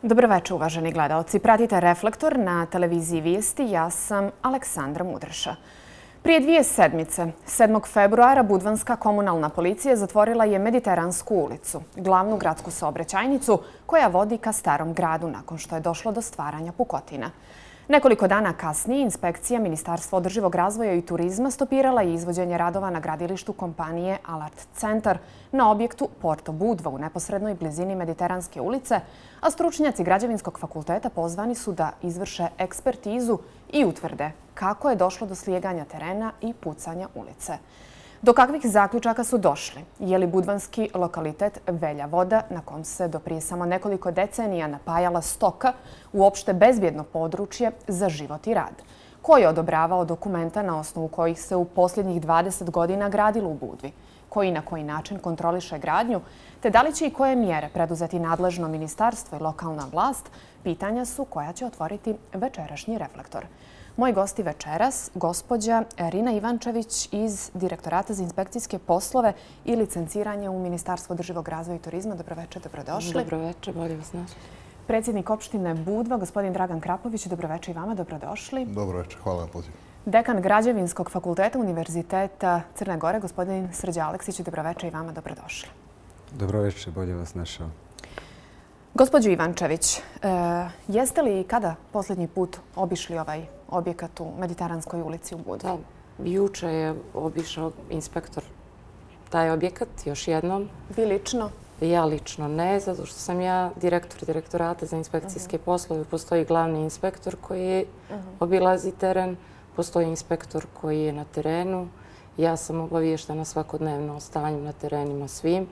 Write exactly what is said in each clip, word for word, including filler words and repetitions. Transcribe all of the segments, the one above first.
Dobroveče, uvaženi gledaoci. Pratite Reflektor na televiziji Vijesti. Ja sam Aleksandra Mudrša. Prije dvije sedmice, sedmog februara, budvanska komunalna policija zatvorila je Mediteransku ulicu, glavnu gradsku saobraćajnicu koja vodi ka Starom gradu nakon što je došlo do stvaranja pukotina. Nekoliko dana kasnije inspekcija Ministarstva održivog razvoja i turizma stopirala je izvođenje radova na gradilištu kompanije Alart Centar na objektu Porto Budva u neposrednoj blizini Mediteranske ulice, a stručnjaci Građevinskog fakulteta pozvani su da izvrše ekspertizu i utvrde kako je došlo do slijeganja terena i pucanja ulice. Do kakvih zaključaka su došli? Je li budvanski lokalitet Velja Voda, na kom se do prije samo nekoliko decenija napajala stoka, uopšte bezbjedno područje za život i rad? Ko je odobravao dokumenta na osnovu kojih se u posljednjih dvadeset godina gradilo u Budvi? Koji na koji način kontroliše gradnju? Te da li će i koje mjere preduzeti nadležno ministarstvo i lokalna vlast? Pitanja su koja će otvoriti večerašnji Reflektor. Moji gosti večeras, gospođa Rina Ivančević iz Direktorata za inspekcijske poslove i licenciranje u Ministarstvu održivog razvoja i turizma. Dobroveče, dobrodošli. Dobroveče, bolje vas našli. Predsjednik opštine Budva, gospodin Dragan Krapović. Dobroveče i vama, dobrodošli. Dobroveče, hvala na pozivu. Dekan Građevinskog fakulteta Univerziteta Crne Gore, gospodin Srđa Aleksić. Dobroveče i vama, dobrodošli. Dobroveče, bolje vas našao. Gospođo Ivančević, jeste li i kada posljednji put obišli ovaj objekat u Mediteranskoj ulici u Budvi? Juče je obišao inspektor taj objekat još jednom. Vi lično? Ja lično ne, zato što sam ja direktor Direktorata za inspekcijske poslove. Postoji glavni inspektor koji obilazi teren, postoji inspektor koji je na terenu. Ja sam obaviještena svakodnevno o stanju na terenima svim.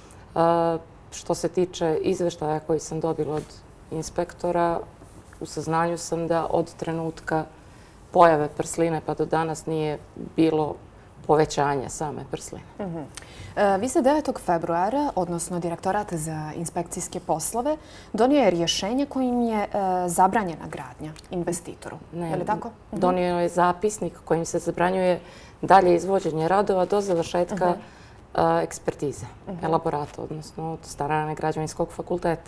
Što se tiče izveštaja koji sam dobila od inspektora, u saznanju sam da od trenutka pojave prsline pa do danas nije bilo povećanja same prsline. Vi ste devetog februara, odnosno Direktorat za inspekcijske poslove, donio je rješenje kojim je zabranjena gradnja investitoru. Je li tako? Donio je zapisnik kojim se zabranjuje dalje izvođenje radova do završetka ekspertize, elaborata, odnosno od strane Građevinskog fakulteta.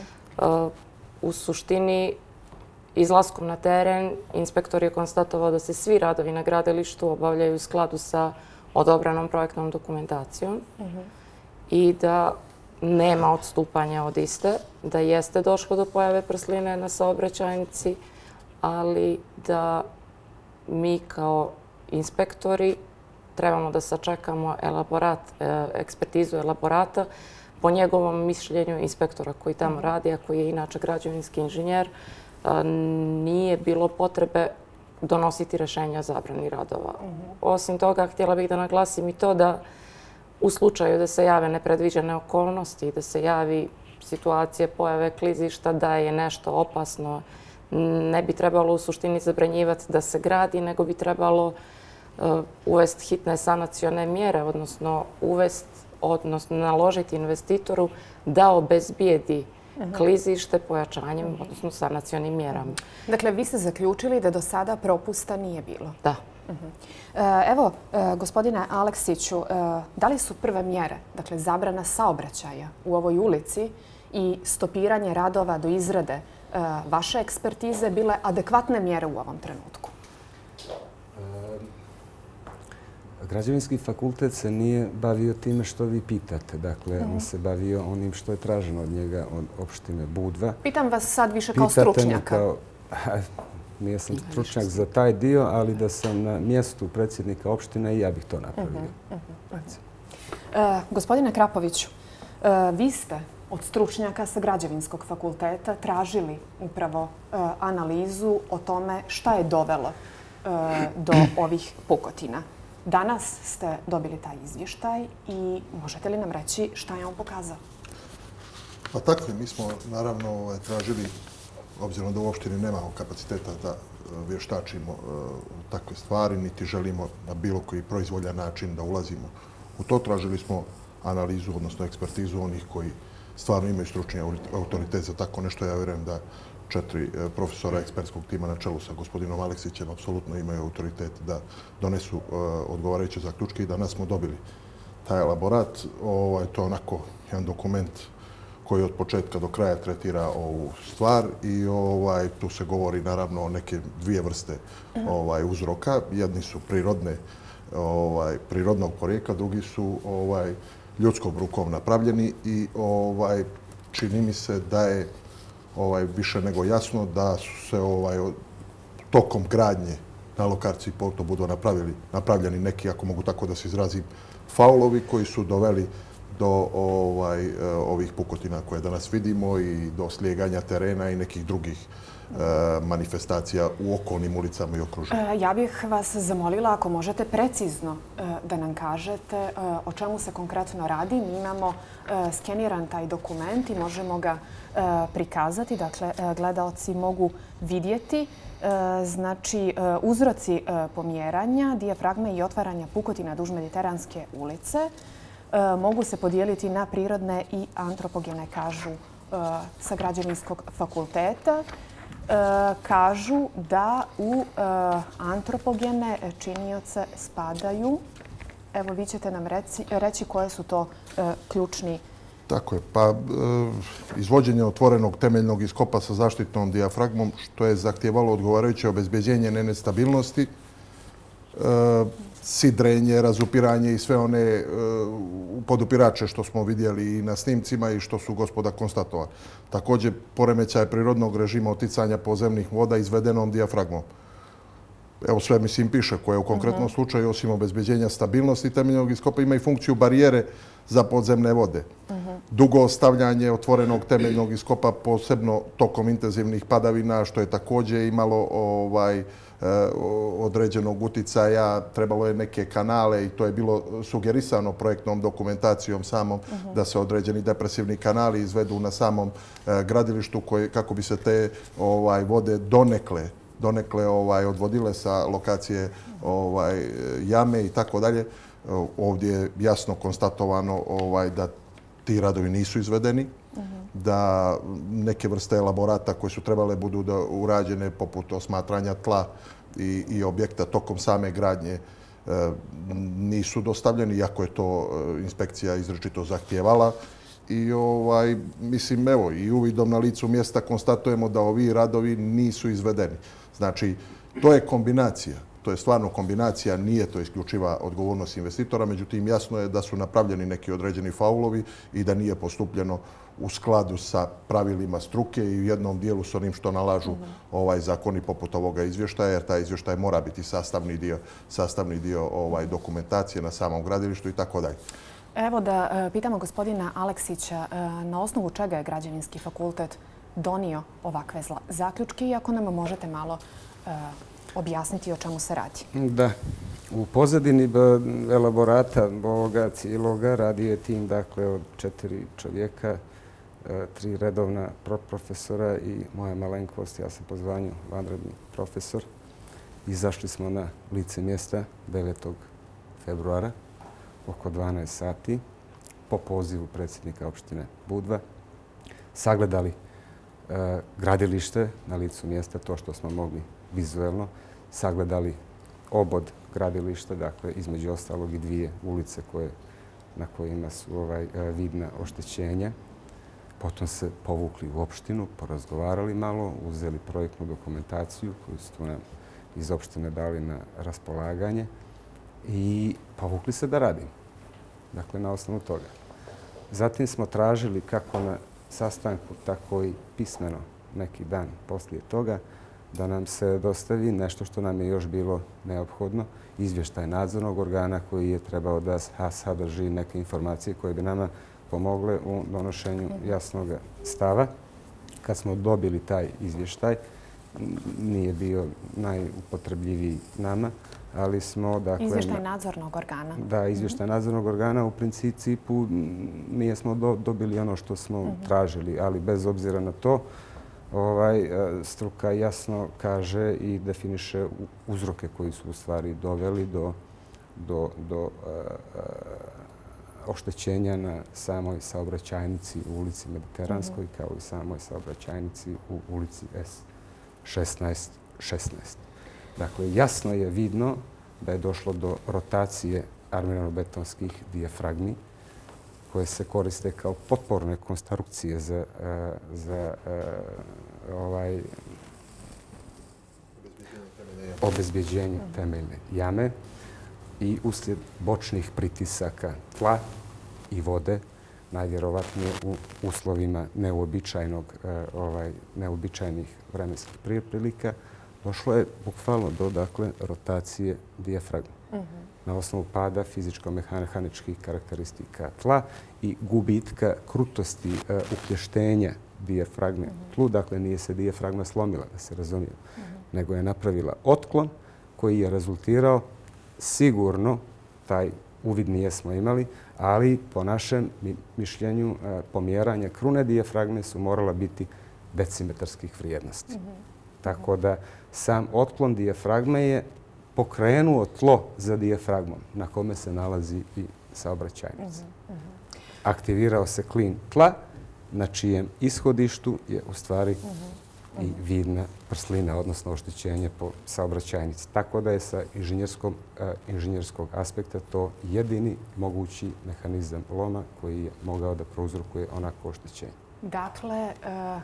U suštini, izlaskom na teren, inspektor je konstatovao da se svi radovi na gradilištu obavljaju u skladu sa odobranom projektnom dokumentacijom i da nema odstupanja od iste, da jeste došlo do pojave prsline na saobraćajnici, ali da mi kao inspektori trebamo da sačekamo elaborat, ekspertizu elaborata. Po njegovom mišljenju inspektora koji tamo radi, a koji je inače građevinski inženjer, nije bilo potrebe donositi rješenja o zabrani radova. Osim toga, htjela bih da naglasim i to da u slučaju da se jave nepredviđene okolnosti i da se javi situacije pojave klizišta, da je nešto opasno, ne bi trebalo u suštini zabranjivati da se gradi, nego bi trebalo uvesti hitne sanacione mjere, odnosno uvesti, odnosno naložiti investitoru da obezbijedi klizište pojačanjem, odnosno sanacionim mjerama. Dakle, vi ste zaključili da do sada propusta nije bilo? Da. Evo, gospodine Aleksiću, da li su prve mjere, dakle zabrana saobraćaja u ovoj ulici i stopiranje radova do izrade vaše ekspertize bile adekvatne mjere u ovom trenutku? Građevinski fakultet se nije bavio time što vi pitate. Dakle, on se bavio onim što je traženo od njega, od opštine Budva. Pitam vas sad više kao stručnjaka. Nije sam stručnjak za taj dio, ali da sam na mjestu predsjednika opštine i ja bih to napravio. Gospodine Krapoviću, vi ste od stručnjaka sa Građevinskog fakulteta tražili upravo analizu o tome šta je dovelo do ovih pukotina. Danas ste dobili taj izvještaj i možete li nam reći šta je on pokazao? Pa tako je. Mi smo naravno tražili, obzirom da u opštini nemamo kapaciteta da vještačimo takve stvari, niti želimo na bilo koji proizvoljan način da ulazimo u to. Tražili smo analizu, odnosno ekspertizu onih koji stvarno imaju stručni autoritet za tako nešto. Ja vjerujem da četiri profesora ekspertskog tima na čelu sa gospodinom Aleksićem apsolutno imaju autoritet da donesu odgovarajuće zaključke i danas smo dobili taj elaborat. To je onako jedan dokument koji od početka do kraja tretira ovu stvar i ovaj, tu se govori naravno o neke dvije vrste ovaj, uzroka. Jedni su prirodne, ovaj, prirodnog porijekla, drugi su ovaj, ljudskom rukom napravljeni i ovaj, čini mi se da je ovaj, više nego jasno da su se ovaj, tokom gradnje na lokaciji Porto budu napravili, napravljeni neki, ako mogu tako da se izrazim, faulovi koji su doveli do ovaj, ovih pukotina koje danas vidimo i do slijeganja terena i nekih drugih e, manifestacija u okolnim ulicama i okruženju. Ja bih vas zamolila ako možete precizno da nam kažete o čemu se konkretno radi. Mi imamo skeniran taj dokument i možemo ga prikazati. Dakle, gledaoci mogu vidjeti znači uzroci pomjeranja, dijafragme i otvaranja pukotina duž Mediteranske ulice. Mogu se podijeliti na prirodne i antropogene, kažu sa Građevinskog fakulteta. Kažu da u antropogene činioce spadaju, evo vi ćete nam reći, reći koje su to ključni. Tako je. Pa izvođenje otvorenog temeljnog iskopa sa zaštitnom dijafragmom, što je zahtijevalo odgovarajuće obezbeđenje njene stabilnosti, sidrenje, razupiranje i sve one podupirače što smo vidjeli i na snimcima i što su gospoda konstatovali. Također, poremećaj prirodnog režima oticanja podzemnih voda izvedenom dijafragmom. Evo sve, mislim, piše koje u konkretnom slučaju, osim obezbeđenja stabilnosti temeljnog iskopa, ima i funkciju barijere za podzemne vode. Dugo ostavljanje otvorenog temeljnog iskopa, posebno tokom intenzivnih padavina, što je također imalo ovaj, određenog uticaja, trebalo je neke kanale i to je bilo sugerisano projektnom dokumentacijom samom da se određeni depresivni kanali izvedu na samom gradilištu koji, kako bi se te ovaj, vode donekle donekle ovaj, odvodile sa lokacije ovaj, jame i tako dalje. Ovdje je jasno konstatovano ovaj, da ti radovi nisu izvedeni, da neke vrste elaborata koje su trebale budu da urađene poput osmatranja tla i, i objekta tokom same gradnje e, nisu dostavljeni, iako je to inspekcija izričito zahtijevala. I ovaj, mislim, evo, i uvidom na licu mjesta konstatujemo da ovi radovi nisu izvedeni. Znači, to je kombinacija. To je stvarno kombinacija, nije to isključiva odgovornost investitora, međutim, jasno je da su napravljeni neki određeni faulovi i da nije postupljeno u skladu sa pravilima struke i u jednom dijelu s onim što nalažu ovaj zakoni poput ovoga izvještaja, jer taj izvještaj mora biti sastavni dio, sastavni dio ovaj, dokumentacije na samom gradilištu i tako dalje. Evo da pitamo gospodina Aleksića, na osnovu čega je Građevinski fakultet donio ovakve zaključke i ako nam možete malo objasniti o čemu se radi. Da. U pozadini elaborata ovoga cijeloga radio je tim dakle, od četiri čovjeka, tri redovna profesora i moja malenkost, ja sam po zvanju vanredni profesor. Izašli smo na lice mjesta devetog februara oko dvanaest sati po pozivu predsjednika opštine Budva. Sagledali gradilište na licu mjesta, to što smo mogli vizuelno, sagledali obod gradilišta, dakle između ostalog i dvije ulice koje, na kojima su ovaj, vidna oštećenja. Potom se povukli u opštinu, porazgovarali malo, uzeli projektnu dokumentaciju koju su nam iz opštine dali na raspolaganje i povukli se da radimo. Dakle, na osnovu toga. Zatim smo tražili kako na sastanku, tako i pismeno neki dan poslije toga, da nam se dostavi nešto što nam je još bilo neophodno, izvještaj nadzornog organa koji je trebao da sadrži neke informacije koje bi nama pomogle u donošenju jasnog stava. Kad smo dobili taj izvještaj, nije bio najupotrebljiviji nama, ali smo... Dakle, izvještaj nadzornog organa. Da, izvještaj nadzornog organa. U principu nije smo do, dobili ono što smo uh-huh. tražili, ali bez obzira na to, ovaj, struka jasno kaže i definiše uzroke koji su u stvari doveli do, do, do uh, oštećenja na samoj saobraćajnici u ulici Mediteranskoj, uh-huh. kao i samoj saobraćajnici u ulici S šesnaest šesnaest. Dakle, jasno je vidno da je došlo do rotacije armirano-betonskih dijafragmi koje se koriste kao potporne konstrukcije za, za ovaj, obezbjeđenje temeljne jame i uslijed bočnih pritisaka tla i vode, najvjerovatnije u uslovima neuobičajenog, ovaj, neuobičajenih vremenskih prilika, došlo je bukvalno do dakle, rotacije dijafragme. Mm-hmm. Na osnovu pada fizičko-mehaničkih karakteristika tla i gubitka krutosti uh, uplještenja dijafragme mm-hmm. tlu. Dakle, nije se dijafragma slomila, da se razumije, mm-hmm. nego je napravila otklon koji je rezultirao sigurno, taj uvid nijesmo imali, ali po našem mišljenju uh, pomjeranja krune dijafragme su morala biti decimetarskih vrijednosti. Mm-hmm. Tako da sam otklon dijafragme je pokrenuo tlo za dijafragmom na kome se nalazi i saobraćajnica. Mm-hmm. Aktivirao se klin tla na čijem ishodištu je u stvari mm-hmm. i vidna prslina, odnosno oštećenje po saobraćajnici. Tako da je sa inženjerskog, uh, inženjerskog aspekta to jedini mogući mehanizam loma koji je mogao da prouzrokuje onako oštećenje. Dakle,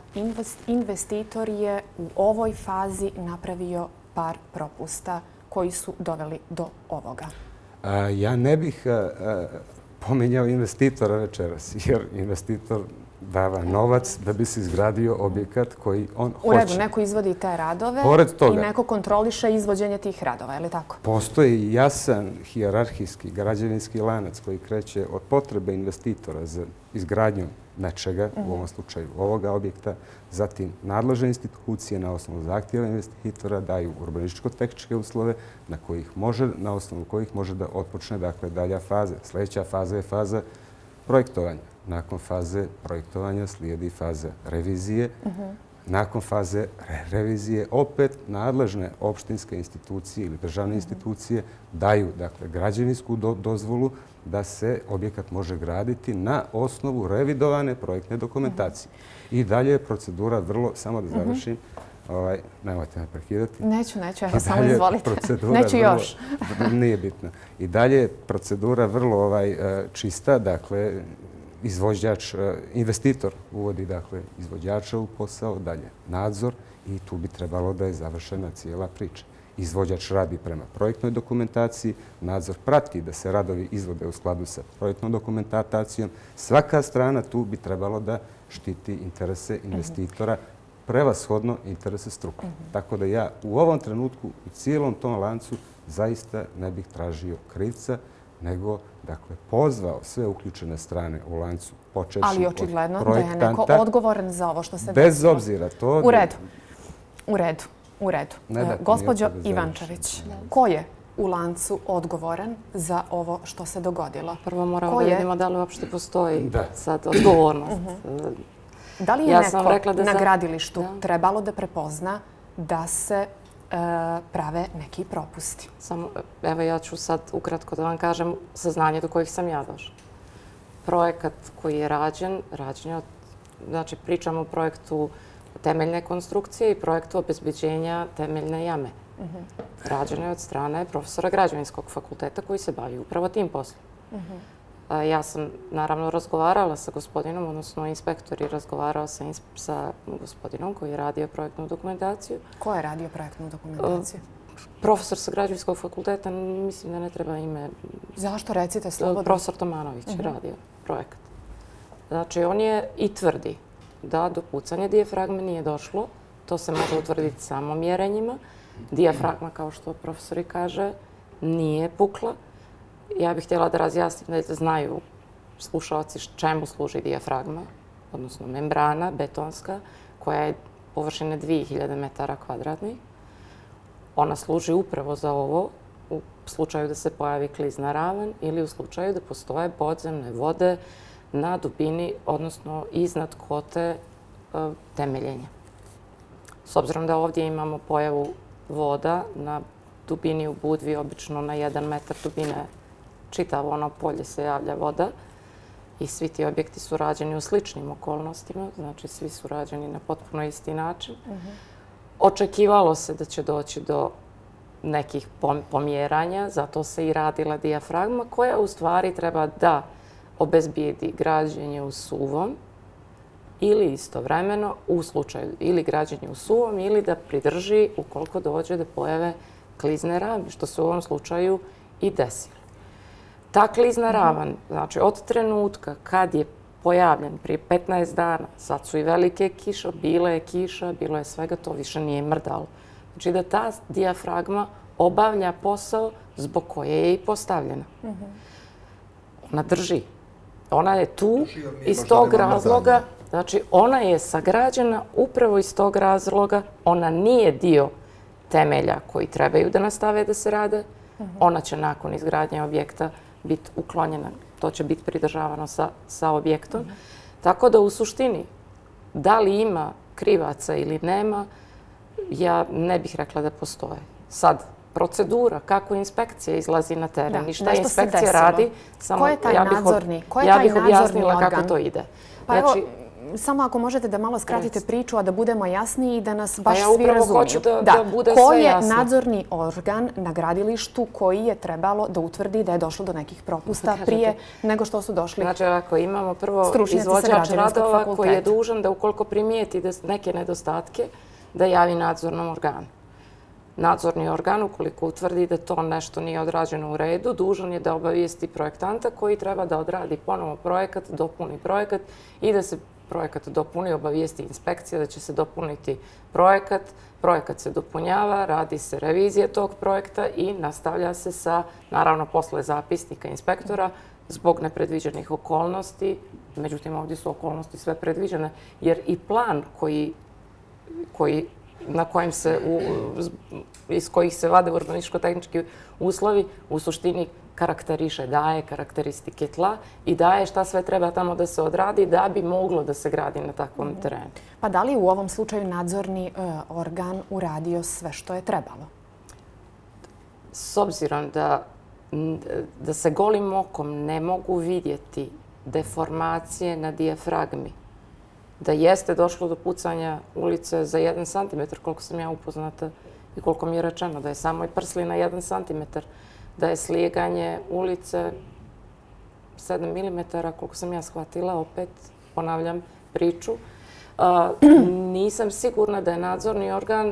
investitor je u ovoj fazi napravio par propusta koji su doveli do ovoga. A, ja ne bih a, a, pominjao investitora večeras, jer investitor dava novac da bi se izgradio objekat koji on hoće. U redu, neko izvodi te radove i neko kontroliše izvođenje tih radova, je li tako? Postoji jasan hijerarhijski građevinski lanac koji kreće od potrebe investitora za izgradnjom nečega, mm-hmm. u ovom slučaju ovoga objekta, zatim nadležne institucije na osnovu zahtjeva investitora daju urbanističko-tehničke uslove na, kojih može, na osnovu kojih može da otpočne dakle, dalja faza. Sljedeća faza je faza projektovanja. Nakon faze projektovanja slijedi faza revizije. Mm-hmm. Nakon faze re revizije opet nadležne opštinske institucije ili državne mm-hmm. institucije daju dakle, građevinsku do dozvolu da se objekat može graditi na osnovu revidovane projektne dokumentacije. Mm-hmm. I dalje je procedura vrlo, samo da završim, mm-hmm. ovaj, nemojte me prekidati. Neću, neću, evo samo izvolite. Neću vrlo, još. Nije bitno. I dalje je procedura vrlo ovaj, čista, dakle, izvođač, investitor uvodi dakle, izvođača u posao, dalje nadzor i tu bi trebalo da je završena cijela priča. Izvođač radi prema projektnoj dokumentaciji, nadzor prati da se radovi izvode u skladu sa projektnom dokumentacijom. Svaka strana tu bi trebalo da štiti interese investitora, prevashodno interese struke. Mm-hmm. Tako da ja u ovom trenutku u cijelom tom lancu zaista ne bih tražio krivca, nego dakle, pozvao sve uključene strane u lancu, počeši od projektanta. Ali očigledno da je neko odgovoran za ovo što se desilo. Bez obzira to... U redu. U redu. U redu. Gospođo Ivančević, ko je u lancu odgovoran za ovo što se dogodilo? Prvo moramo da vidimo da li uopšte postoji sad odgovornost. Da li je neko na gradilištu trebalo da prepozna da se prave neki propusti? Samo, evo ja ću sad ukratko da vam kažem saznanje do kojih sam ja došla. Projekat koji je rađen, rađen je, znači pričamo o projektu temeljne konstrukcije i projektu obezbeđenja temeljne jame. Mm-hmm. Rađen je od strane profesora građevinskog fakulteta koji se bavi upravo tim poslom. Mm-hmm. Ja sam naravno razgovarala sa gospodinom, odnosno inspektor je razgovarao sa, sa gospodinom koji je radio projektnu dokumentaciju. Ko je radio projektnu dokumentaciju? Uh, profesor sa građevinskog fakulteta, mislim da ne treba ime. Zašto? Recite slobodno. Profesor Tomanović je uh-huh. radio projekat. Znači, on je i tvrdi da do pucanja dijafragme nije došlo. To se može utvrditi samo mjerenjima. Dijafragma, kao što profesor i kaže, nije pukla. Ja bih htjela da razjasnim da znaju slušalci čemu služi dijafragma, odnosno membrana betonska, koja je površine dvije hiljade metara kvadratnih. Ona služi upravo za ovo u slučaju da se pojavi klizna ravan ili u slučaju da postoje podzemne vode na dubini, odnosno iznad kote e, temeljenja. S obzirom da ovdje imamo pojavu voda na dubini u budvi, obično na jedan metar dubine čitavo ono polje se javlja voda i svi ti objekti su rađeni u sličnim okolnostima, znači svi su rađeni na potpuno isti način. Mm-hmm. Očekivalo se da će doći do nekih pomjeranja, zato se i radila dijafragma koja u stvari treba da obezbijedi građenje u suvom ili istovremeno u slučaju ili građenje u suvom ili da pridrži ukoliko dođe do pojave klizne ravni, što se u ovom slučaju i desilo. Ta klizna ravan, znači od trenutka kad je pojavljen prije petnaest dana, sad su i velike kiše, bila je kiša, bilo je svega, to više nije mrdalo. Znači da ta dijafragma obavlja posao zbog koje je i postavljena. Ona drži. Ona je tu iz tog razloga, znači ona je sagrađena upravo iz tog razloga, ona nije dio temelja koji trebaju da nastave da se rade, ona će nakon izgradnje objekta biti uklonjena, to će biti pridržavano sa, sa objektom. Tako da u suštini, da li ima krivaca ili nema, ja ne bih rekla da postoje. Sad, procedura, kako inspekcija izlazi na teren Da, i šta nešto se inspekcija desilo. radi, samo Ko je taj ja bih, nadzorni- ko je ja taj bih nadzorni objasnila kako organ? to ide. Pa evo, Znači, samo ako možete da malo skratite priču, a da budemo jasniji i da nas baš ja svi upravo razumiju. hoću da- da bude Ko sve je jasno. nadzorni organ na gradilištu koji je trebalo da utvrdi da je došlo do nekih propusta prije nego što su došli? Znači, ako imamo prvo Stručnjaci sa izvođač Građevinskog radova koji je fakulteta. dužan da ukoliko primijeti da s- neke nedostatke, da javi nadzornom organu. Nadzorni organ, ukoliko utvrdi da to nešto nije odrađeno u redu, dužan je da obavijesti projektanta koji treba da odradi ponovo projekat, dopuni projekat i da se projekat dopuni, obavijesti inspekcija da će se dopuniti projekat. Projekat se dopunjava, radi se revizija tog projekta i nastavlja se sa, naravno, posle zapisnika inspektora zbog nepredviđenih okolnosti. Međutim, ovdje su okolnosti sve predviđene, jer i plan koji, koji na kojim se, u, iz kojih se vade urbanističko-tehnički uslovi, u suštini karakteriše, daje karakteristike tla i daje šta sve treba tamo da se odradi da bi moglo da se gradi na takvom terenu. Pa da li u ovom slučaju nadzorni e, organ uradio sve što je trebalo? S obzirom da, da se golim okom ne mogu vidjeti deformacije na dijafragmi, da jeste došlo do pucanja ulice za jedan santimetar, koliko sam ja upoznata i koliko mi je rečeno, da je samo i prslina jedan santimetar, da je slijeganje ulice sedam milimetara, koliko sam ja shvatila, opet ponavljam priču. A, nisam sigurna da je nadzorni organ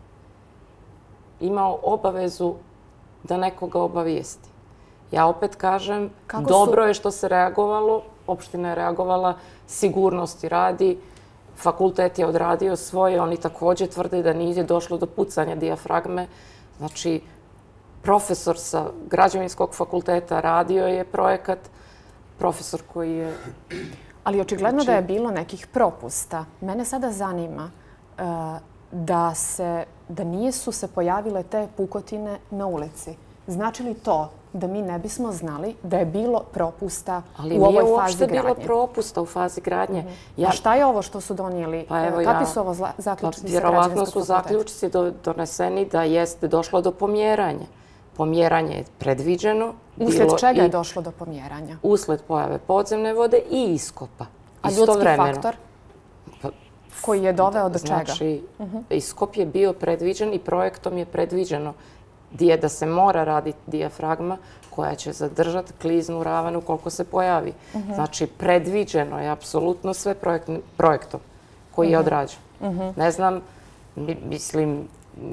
imao obavezu da nekoga obavijesti. Ja opet kažem, Kako dobro su- je što se reagovalo, opština je reagovala, sigurnosti radi, fakultet je odradio svoje, oni također tvrde da nije došlo do pucanja dijafragme. Znači, profesor sa građevinskog fakulteta radio je projekat, profesor koji je... Ali očigledno Znači- da je bilo nekih propusta. Mene sada zanima e, da, se, da nisu se pojavile te pukotine na ulici. Znači li to da mi ne bismo znali da je bilo propusta Ali u ovoj nije fazi uopšte bilo gradnje? propusta u fazi gradnje. A šta je ovo što su donijeli? Pa evo E, Kakvi ja- su ovo zla- zaključci Pa sa vjerovatno Građevinskog su fakulteta? zaključci do- doneseni da jeste došlo do pomjeranja. Pomjeranje je predviđeno. Usled bilo čega je i došlo do pomjeranja? Usled pojave podzemne vode i iskopa. A ljudski Istovremeno. faktor Pa, koji je doveo do čega? Znači, iskop je bio predviđen i projektom je predviđeno gdje da se mora raditi dijafragma koja će zadržati kliznu ravanu koliko se pojavi. Znači, predviđeno je apsolutno sve projekt, projektom koji je odrađen. Ne znam, mi- mislim,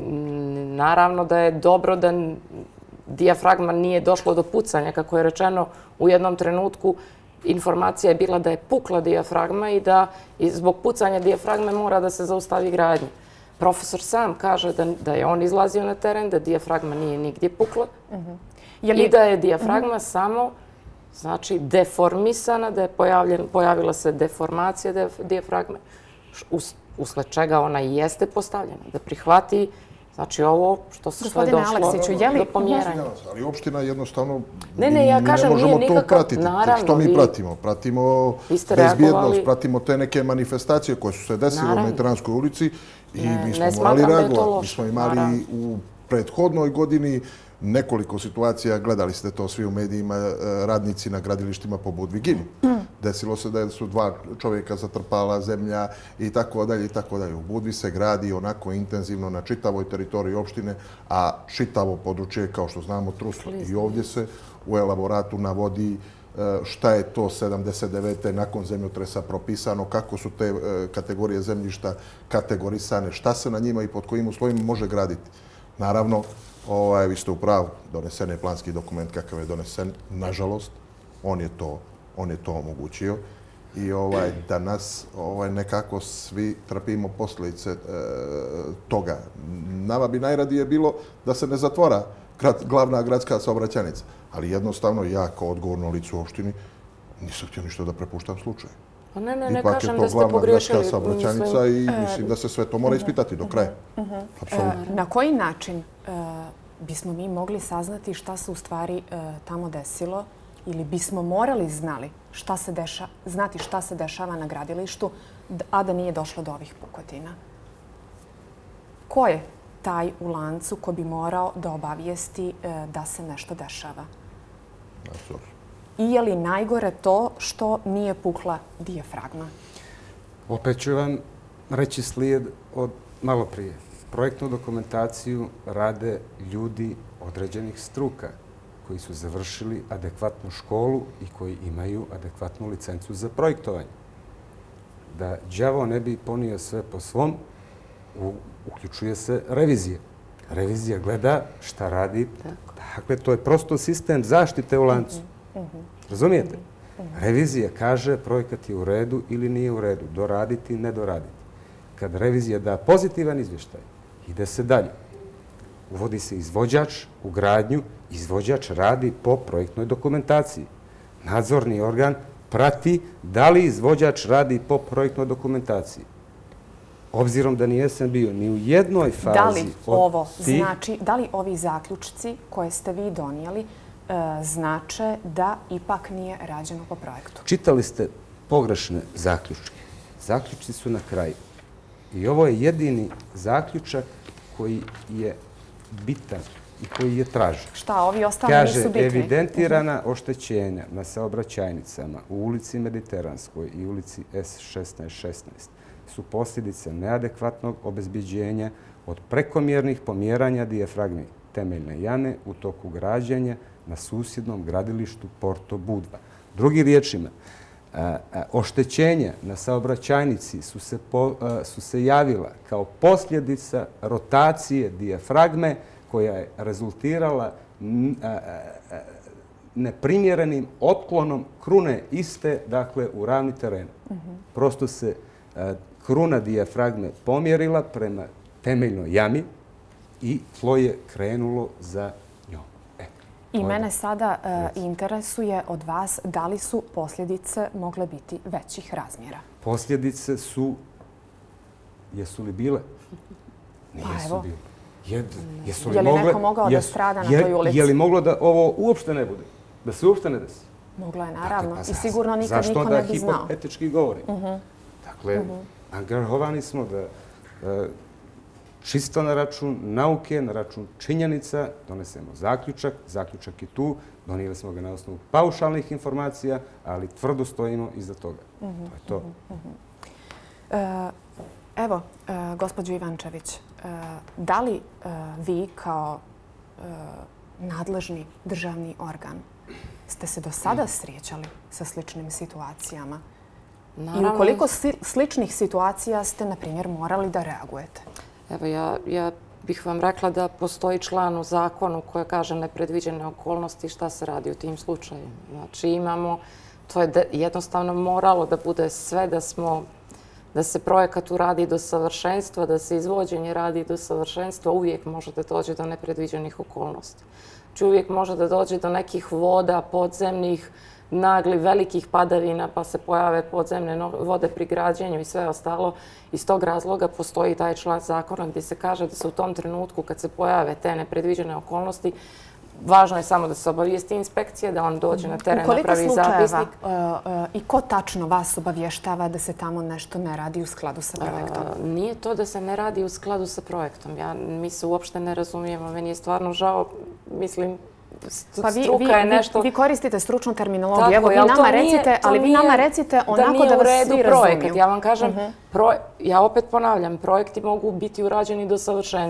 m, naravno da je dobro da n- dijafragma nije došlo do pucanja, kako je rečeno u jednom trenutku. Informacija je bila da je pukla dijafragma i da i zbog pucanja dijafragme mora da se zaustavi gradnja. Profesor sam kaže da, da je on izlazio na teren, da dijafragma nije nigdje pukla Je li- i da je dijafragma samo znači, deformisana, da je pojavljen, pojavila se deformacija def- dijafragme, š- us- usled čega ona i jeste postavljena, da prihvati znači ovo što, što je Gospodine došlo Aleksiću, je li- do pomjeranja. Ali opština jednostavno Ne, ne, ja mi kažem, ne možemo nije to nikakav- pratiti. naravno, Što mi vi- pratimo? Pratimo Vi ste bezbjednost, reagovali- pratimo te neke manifestacije koje su se desile Naravno. u Mediteranskoj ulici i Ne, mi smo ne morali smatram da je to reagovati. Mi loše, smo imali naravno. u prethodnoj godini nekoliko situacija, gledali ste to svi u medijima, e, radnici na gradilištima po Budvigini. Desilo se da su dva čovjeka zatrpala zemlja i tako dalje i tako dalje. U Budvi se gradi onako intenzivno na čitavoj teritoriji opštine, a čitavo područje, kao što znamo, truslo. I ovdje se u elaboratu navodi e, šta je to sedamdeset devete nakon zemljotresa propisano, kako su te kategorije zemljišta kategorisane, šta se na njima i pod kojim uslovima može graditi. Naravno, ovaj, vi ste u pravu, donesen je planski dokument kakav je donesen, nažalost, on je to, on je to omogućio i ovaj, danas ovaj, nekako svi trpimo posljedice e, toga. Nama bi najradije bilo da se ne zatvora grad, glavna gradska saobraćajnica, ali jednostavno ja kao odgovorno lice u opštini nisam htio ništa da prepuštam slučaju. Pa ne, ne, ne Ipak kažem je to da ste glavna pogriješili. gradska saobraćajnica i mislim da se sve to mora ispitati do kraja. Apsolutno. Na koji način e, bismo mi mogli saznati šta se u stvari e, tamo desilo ili bismo morali znali šta se deša, znati šta se dešava na gradilištu, a da nije došlo do ovih pukotina? Ko je taj u lancu ko bi morao da obavijesti e, da se nešto dešava? I je li najgore to što nije pukla dijafragma? Opet ću vam reći slijed od malo prije. Projektnu dokumentaciju rade ljudi određenih struka koji su završili adekvatnu školu i koji imaju adekvatnu licencu za projektovanje. Da đavo ne bi ponio sve po svom, uključuje se revizija. Revizija gleda šta radi. Dakle, to je prosto sistem zaštite u lancu. Razumijete? Revizija kaže projekat je u redu ili nije u redu, doraditi, ne doraditi. Kad revizija da pozitivan izvještaj, ide se dalje. Uvodi se izvođač u gradnju, izvođač radi po projektnoj dokumentaciji. Nadzorni organ prati da li izvođač radi po projektnoj dokumentaciji. Obzirom da nijesam bio ni u jednoj fazi... Da li ovo znači, da li ovi zaključci koje ste vi donijeli znače da ipak nije rađeno po projektu? Čitali ste pogrešne zaključke. Zaključci su na kraju. I ovo je jedini zaključak koji je bitan i koji je tražen. Šta, ovi ostali nisu bitni? Kaže, evidentirana oštećenja na saobraćajnicama u ulici Mediteranskoj i ulici S šesnaest šesnaest su posljedice neadekvatnog obezbeđenja od prekomjernih pomjeranja dijafragme temeljne jame u toku građenja na susjednom gradilištu Porto Budva. Drugi riječima, oštećenja na saobraćajnici su se, po, su se javila kao posljedica rotacije dijafragme koja je rezultirala neprimjerenim otklonom krune iste, dakle, u ravni teren. Prosto se kruna dijafragme pomjerila prema temeljnoj jami i tlo je krenulo za njom. E, I mene sada uh, interesuje od vas da li su posljedice mogle biti većih razmjera? Posljedice su... Jesu li bile? Nisu bile. Jed, jesu li je li mogle, neko mogao jesu, da strada na je, toj ulici? Je li moglo da ovo uopšte ne bude? Da se uopšte ne desi? Moglo je, naravno. Dakle, pa, I sigurno nikad niko ne bi znao. Zašto da hipotetički govorim? Uh -huh. Dakle, uh -huh. angažovani smo da uh, čisto na račun nauke, na račun činjenica, donesemo zaključak. Zaključak je tu. Donijeli smo ga na osnovu paušalnih informacija, ali tvrdo stojimo iza toga. Uh -huh. To je to. Uh -huh. uh, evo, uh, gospođo Ivančević, uh, da li uh, vi kao uh, nadležni državni organ ste se do sada srećali sa sličnim situacijama? Naravno. I u koliko sličnih situacija ste, na primjer, morali da reagujete? Evo, ja, ja bih vam rekla da postoji član u zakonu koja kaže nepredviđene okolnosti šta se radi u tim slučajima. Znači, imamo, to je jednostavno moralo da bude sve da smo, da se projekat uradi do savršenstva, da se izvođenje radi do savršenstva, uvijek može da dođe do nepredviđenih okolnosti. Znači, uvijek može da dođe do nekih voda, podzemnih, nagli velikih padavina, pa se pojave podzemne vode pri građenju i sve ostalo. Iz tog razloga postoji taj član zakona gdje se kaže da se u tom trenutku kad se pojave te nepredviđene okolnosti, važno je samo da se obavijesti inspekcija, da on dođe na teren, napravi zapisnik. U koliko slučajeva i ko tačno vas obavještava da se tamo nešto ne radi u skladu sa projektom? Nije to da se ne radi u skladu sa projektom. Ja, mi se uopšte ne razumijemo. Meni je stvarno žao, mislim, Pa vi, struka je nešto... Vi, vi koristite stručnu terminologiju. Tako, Evo, vi nama nije, recite, ali vi nama recite onako da, da vas svi projekat. razumiju. Ja vam kažem, uh -huh. pro, ja opet ponavljam, projekti mogu biti urađeni do savršenstva.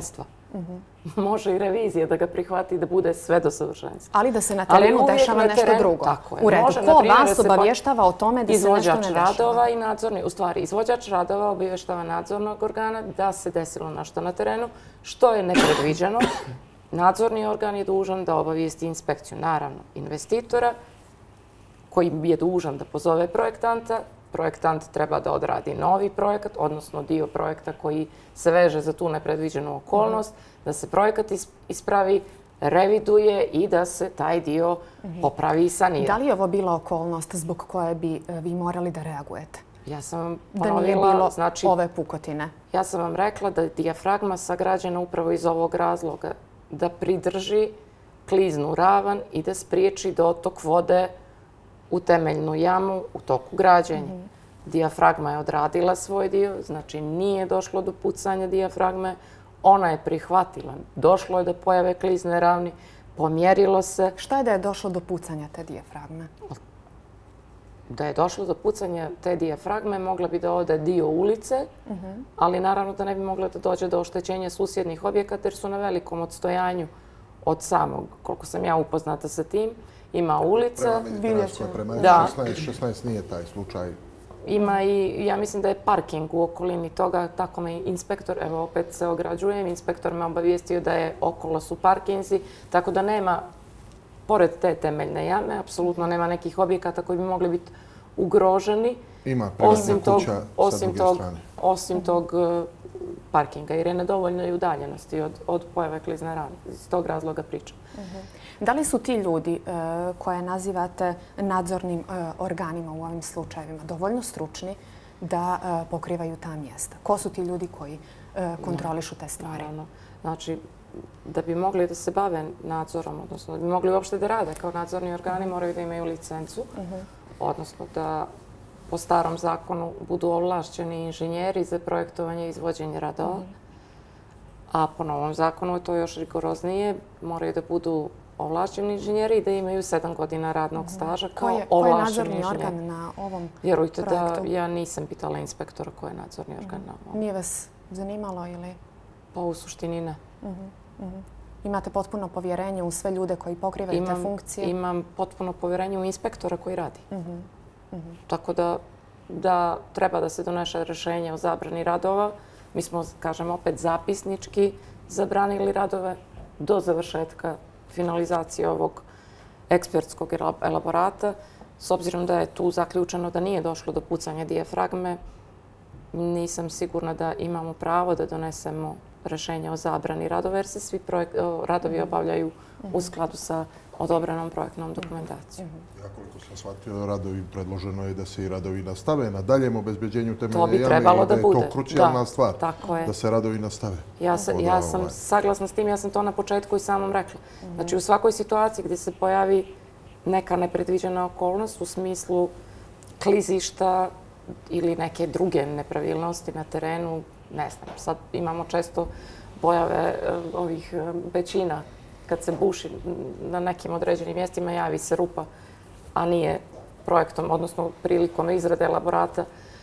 Može i revizija da ga prihvati da bude sve do savršenstva. Ali da se na terenu dešava nešto drugo. U redu. Ko vas obavještava o tome da se nešto ne dešava? Izvođač radova i nadzorni. U stvari, izvođač radova obavještava nadzornog organa da se desilo nešto na terenu, što je nepredviđeno. Nadzorni organ je dužan da obavijesti inspekciju, naravno, investitora, koji je dužan da pozove projektanta. Projektant treba da odradi novi projekat, odnosno dio projekta koji se veže za tu nepredviđenu okolnost, da se projekat ispravi, reviduje i da se taj dio popravi i sanira. Da li je ovo bila okolnost zbog koje bi vi morali da reagujete? Ja sam vam ponovila, da nije bilo ove pukotine. Ja sam vam rekla da je dijafragma sagrađena upravo iz ovog razloga, da pridrži kliznu ravan i da spriječi dotok vode u temeljnu jamu u toku građenja. Dijafragma je odradila svoj dio, znači nije došlo do pucanja dijafragme, ona je prihvatila. Došlo je do pojave klizne ravni, pomjerilo se. Šta je da je došlo do pucanja te dijafragme? Da je došlo do pucanja te dijafragme, mogla bi da ode dio ulice, ali naravno da ne bi mogla da dođe do oštećenja susjednih objekata jer su na velikom odstojanju od samog, koliko sam ja upoznata sa tim. Ima ulica. Prema šesnaest nije taj slučaj. Ima i, ja mislim da je parking u okolini toga, tako me inspektor, evo opet se ograđujem, inspektor me obavijestio da je okolo su parkinzi, tako da nema, pored te temeljne jame, apsolutno nema nekih objekata koji bi mogli biti ugroženi. Ima privatna kuća sa druge strane. Osim tog parkinga, jer je nedovoljno i udaljenosti od pojave klizne ravni. Iz tog razloga pričam. Da li su ti ljudi koje nazivate nadzornim organima u ovim slučajevima dovoljno stručni da pokrivaju ta mjesta? Ko su ti ljudi koji kontrolišu te stvari? Znači, da bi mogli da se bave nadzorom, odnosno da bi mogli uopšte da rade kao nadzorni organi, moraju da imaju licencu, odnosno da po starom zakonu budu ovlašćeni inženjeri za projektovanje i izvođenje radova. A po novom zakonu je to još rigoroznije. Moraju da budu ovlašćeni inženjeri i da imaju sedam godina radnog staža kao ovlašćeni inženjeri. Ko je nadzorni organ na ovom projektu? Vjerujte da ja nisam pitala inspektora ko je nadzorni organ na ovom. Nije vas zanimalo ili? Pa u suštini ne. Imate potpuno povjerenje u sve ljude koji pokrivaju te funkcije? Imam potpuno povjerenje u inspektora koji radi. Tako da treba da se doneše rješenje o zabrani radova. Mi smo, kažem, opet zapisnički zabranili radove do završetka finalizacije ovog ekspertskog elaborata. S obzirom da je tu zaključeno da nije došlo do pucanja dijafragme, nisam sigurna da imamo pravo da donesemo rješenje o zabrani radova, jer se svi radovi obavljaju u skladu sa odobrenom projektnom dokumentacijom. Ja koliko sam shvatio, radovi predloženo je da se i radovi nastave na daljem obezbeđenju temeljne jame. To bi trebalo da bude. Da je to krucijalna stvar, da se radovi nastave. Ja sam saglasna s tim, ja sam to na početku i samom rekla. Znači, u svakoj situaciji gdje se pojavi neka nepredviđena okolnost u smislu klizišta ili neke druge nepravilnosti na terenu, ne znam, sad imamo često pojave ovih pećina kad se buši na nekim određenim mjestima, javi se rupa, a nije projektom, odnosno prilikom izrade elaborata,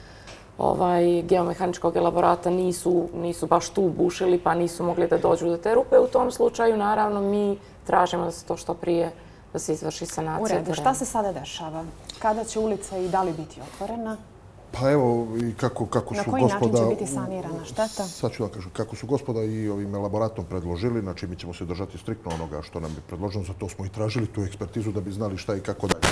geomehaničkog elaborata nisu baš tu bušili pa nisu mogli da dođu do te rupe. U tom slučaju, naravno, mi tražimo da se to što prije da se izvrši sanacija. U redu, šta se sada dešava? Kada će ulica i da li biti otvorena? Pa evo, i kako su gospoda... Na koji način će biti sanirana šteta? Sad ću da kažem, kako su gospoda i ovim elaboratom predložili, znači mi ćemo se držati striktno onoga što nam je predloženo, zato smo i tražili tu ekspertizu da bi znali šta i kako dalje.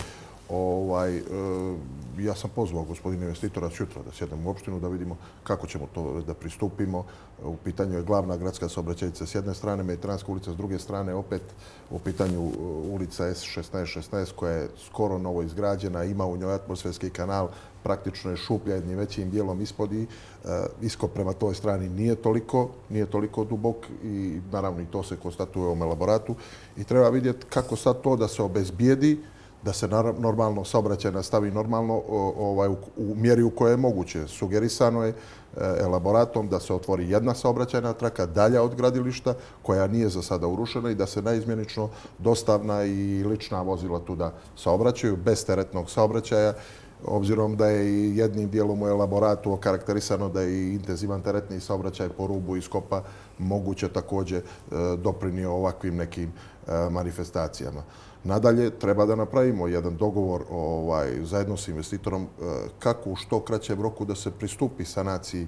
Ja sam pozvao gospodina investitora sutra da sjedemo u opštinu, da vidimo kako ćemo to da pristupimo. U pitanju je glavna gradska saobraćajnica s jedne strane, Mediteranska ulica s druge strane, opet u pitanju ulica S šesnaest šesnaest koja je skoro novo izgrađena, ima u njoj atmosferski kanal, praktično je šuplja jednim većim dijelom ispod i iskop prema toj strani nije toliko, nije toliko dubok i naravno i to se konstatuje u ovom elaboratu. I treba vidjeti kako sad to da se obezbijedi, da se normalno saobraćaj nastavi normalno u mjeri u kojoj je moguće. Sugerisano je elaboratom da se otvori jedna saobraćajna traka dalja od gradilišta koja nije za sada urušena i da se naizmjenično dostavna i lična vozila tu da saobraćaju bez teretnog saobraćaja. obzirom da je i jednim dijelom u elaboratu okarakterisano da je i intenzivan teretni saobraćaj po rubu iskopa moguće također doprinio ovakvim nekim manifestacijama. Nadalje, treba da napravimo jedan dogovor ovaj, zajedno s investitorom kako u što kraćem roku da se pristupi sanaciji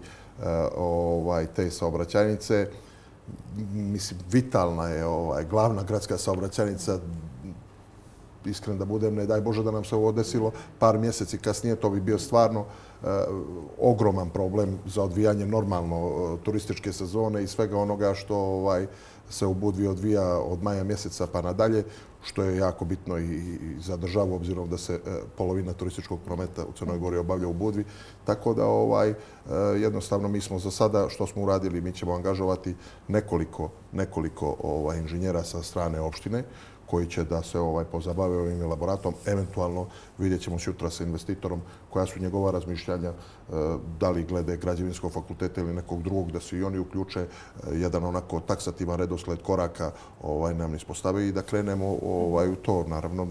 ovaj, te saobraćajnice. Mislim, vitalna je ovaj, glavna gradska saobraćajnica. Iskren da budem, ne daj Bože da nam se ovo desilo par mjeseci kasnije, to bi bio stvarno e, ogroman problem za odvijanje normalno e, turističke sezone i svega onoga što ovaj, se u Budvi odvija od maja mjeseca pa nadalje, što je jako bitno i, i za državu, obzirom da se e, polovina turističkog prometa u Crnoj Gori obavlja u Budvi. Tako da ovaj, e, jednostavno mi smo za sada, što smo uradili, mi ćemo angažovati nekoliko, nekoliko ovaj, inženjera sa strane opštine koji će da se ovaj pozabave ovim elaboratom. Eventualno vidjet ćemo sutra sa investitorom koja su njegova razmišljanja, da li glede građevinskog fakulteta ili nekog drugog, da se i oni uključe jedan onako taksativan redosled koraka ovaj, nam ispostave i da krenemo ovaj, u to. Naravno,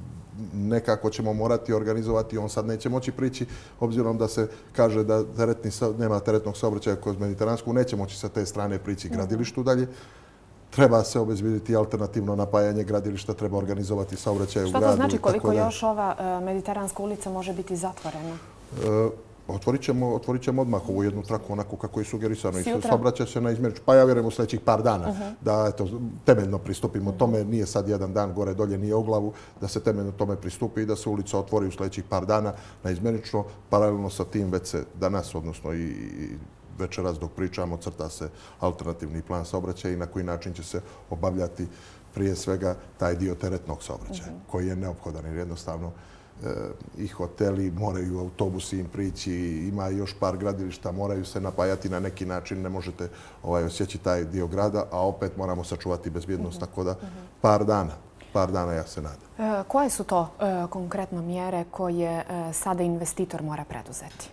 nekako ćemo morati organizovati, on sad neće moći prići, obzirom da se kaže da teretni, nema teretnog saobraćaja kroz Mediteransku, neće moći sa te strane prići gradilištu dalje. Treba se obezbediti alternativno napajanje gradilišta, treba organizovati saobraćaj u gradu. Što to znači? Koliko još ova Mediteranska ulica može biti zatvorena? Otvorit ćemo, otvorit ćemo odmah ovu jednu traku onako kako je sugerisano. I saobraća se na izmjeriš, pa ja vjerujem u sljedećih par dana uh-huh. da eto, temeljno pristupimo uh-huh. tome. Nije sad jedan dan gore dolje, nije u glavu, da se temeljno tome pristupi i da se ulica otvori u sljedećih par dana na izmjerično. Paralelno sa tim već se danas, odnosno i, i večeras dok pričamo, crta se alternativni plan saobraćaja i na koji način će se obavljati prije svega taj dio teretnog saobraćaja, uh-huh. koji je neophodan jer jednostavno e, i hoteli moraju autobusi im prići, ima još par gradilišta, moraju se napajati na neki način, ne možete ovaj, osjeći taj dio grada, a opet moramo sačuvati bezbjednost, uh-huh. tako da par dana. Par dana, ja se nadam. E, koje su to e, konkretno mjere koje e, sada investitor mora preduzeti?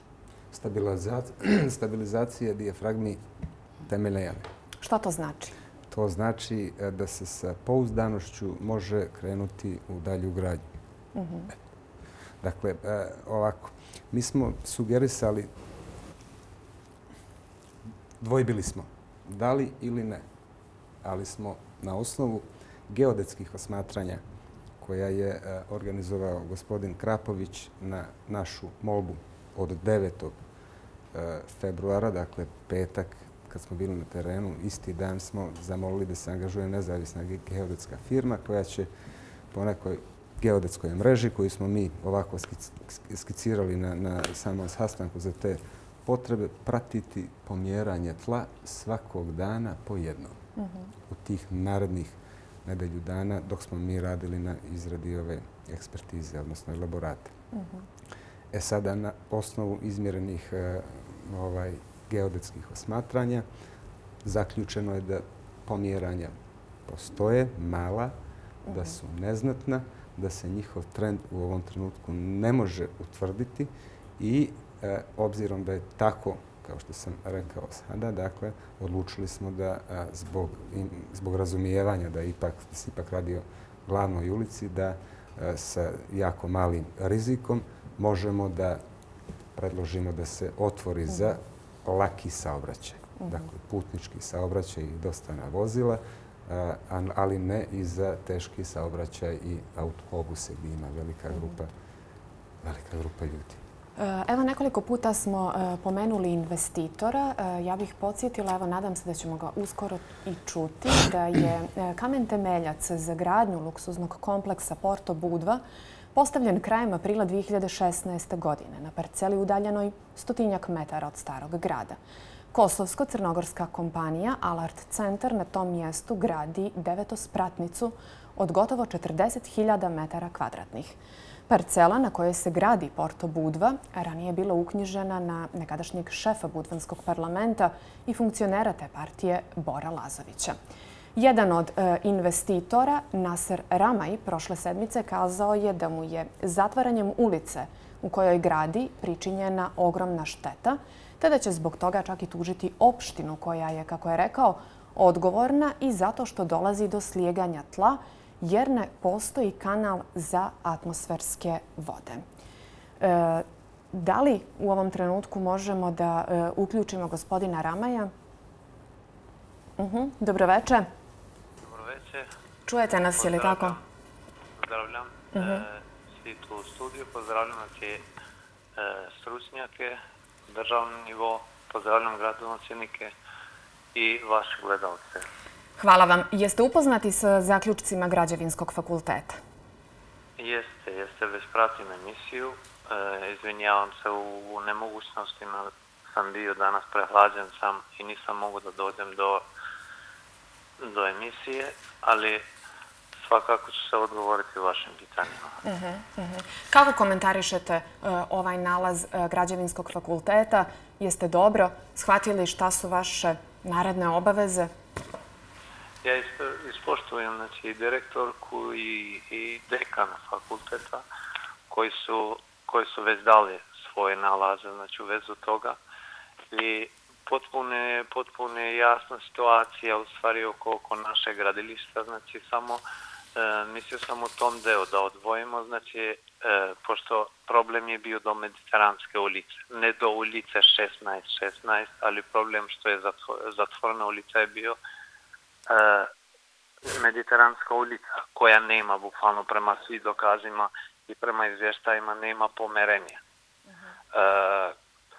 Stabilizacija dijafragmi temeljne jame. Šta to znači? To znači da se sa pouzdanošću može krenuti u dalju gradnju. Uh-huh. Dakle, ovako, mi smo sugerisali, dvojbili smo da li ili ne, ali smo na osnovu geodetskih osmatranja koja je organizovao gospodin Krapović na našu molbu od devetog februara, dakle petak, kad smo bili na terenu, isti dan smo zamolili da se angažuje nezavisna geodetska firma koja će po nekoj geodetskoj mreži koju smo mi ovako skicirali na, na samom sastanku za te potrebe, pratiti pomjeranje tla svakog dana po jednom. Uh-huh. U tih narednih nedelju dana dok smo mi radili na izradi ove ekspertize, odnosno elaborata. Uh-huh. E sada, na osnovu izmjerenih e, ovaj, geodetskih osmatranja, zaključeno je da pomjeranja postoje, mala, uh-huh. da su neznatna, da se njihov trend u ovom trenutku ne može utvrditi i e, obzirom da je tako, kao što sam rekao sada, dakle, odlučili smo da a, zbog, im, zbog razumijevanja da, ipak, da se ipak radi o glavnoj ulici, da a, sa jako malim rizikom možemo da predložimo da se otvori uh-huh. za laki saobraćaj. Uh-huh. Dakle, putnički saobraćaj i dostavna vozila, a, ali ne i za teški saobraćaj i autobuse gdje ima velika grupa, uh-huh. velika grupa ljudi. Evo, nekoliko puta smo pomenuli investitora. Ja bih podsjetila, evo, nadam se da ćemo ga uskoro i čuti, da je kamen temeljac za gradnju luksuznog kompleksa Porto Budva postavljen krajem aprila dvije hiljade šesnaeste. godine na parceli udaljenoj stotinjak metara od starog grada. Kosovsko-crnogorska kompanija Alart Centar na tom mjestu gradi devetospratnicu od gotovo četrdeset hiljada metara kvadratnih. Parcela na kojoj se gradi Porto Budva ranije je bila uknjižena na nekadašnjeg šefa Budvanskog parlamenta i funkcionera te partije Bora Lazovića. Jedan od e, investitora, Nasser Ramaj, prošle sedmice kazao je da mu je zatvaranjem ulice u kojoj gradi pričinjena ogromna šteta, te da će zbog toga čak i tužiti opštinu koja je, kako je rekao, odgovorna i zato što dolazi do slijeganja tla jer ne postoji kanal za atmosferske vode. Da li u ovom trenutku možemo da uključimo gospodina Ramaja? Dobroveče. Dobroveče. Čujete nas, je li tako? Pozdravljam svi tu u studiju. Pozdravljam stručnjake, državni nivo, pozdravljam gradonačelnike i vaše gledalce. Hvala vam. Jeste upoznati sa zaključcima Građevinskog fakulteta? Jeste, jeste. Već pratim emisiju. Izvinjavam se, u nemogućnostima sam bio danas, prehlađen sam i nisam mogu da dođem do, do emisije, ali svakako ću se odgovoriti u vašim pitanjima. Uh-huh, uh-huh. Kako komentarišete uh, ovaj nalaz uh, Građevinskog fakulteta? Jeste dobro shvatili šta su vaše naredne obaveze? Ja ispoštujem znači, i direktorku i, i dekana fakulteta koji su, koji su već dali svoje nalaze znači, u vezu toga. I potpune, potpune jasna situacija u stvari oko, oko našeg gradilišta. Znači, samo e, mislio sam u tom deo da odvojimo, znači, e, pošto problem je bio do Mediteranske ulice. Ne do ulice šesnaest šesnaest, ali problem što je zatvorena ulica je bio e, Mediteranska ulica, koja nema, bukvalno prema svim dokazima i prema izvještajima, nema pomerenja. E,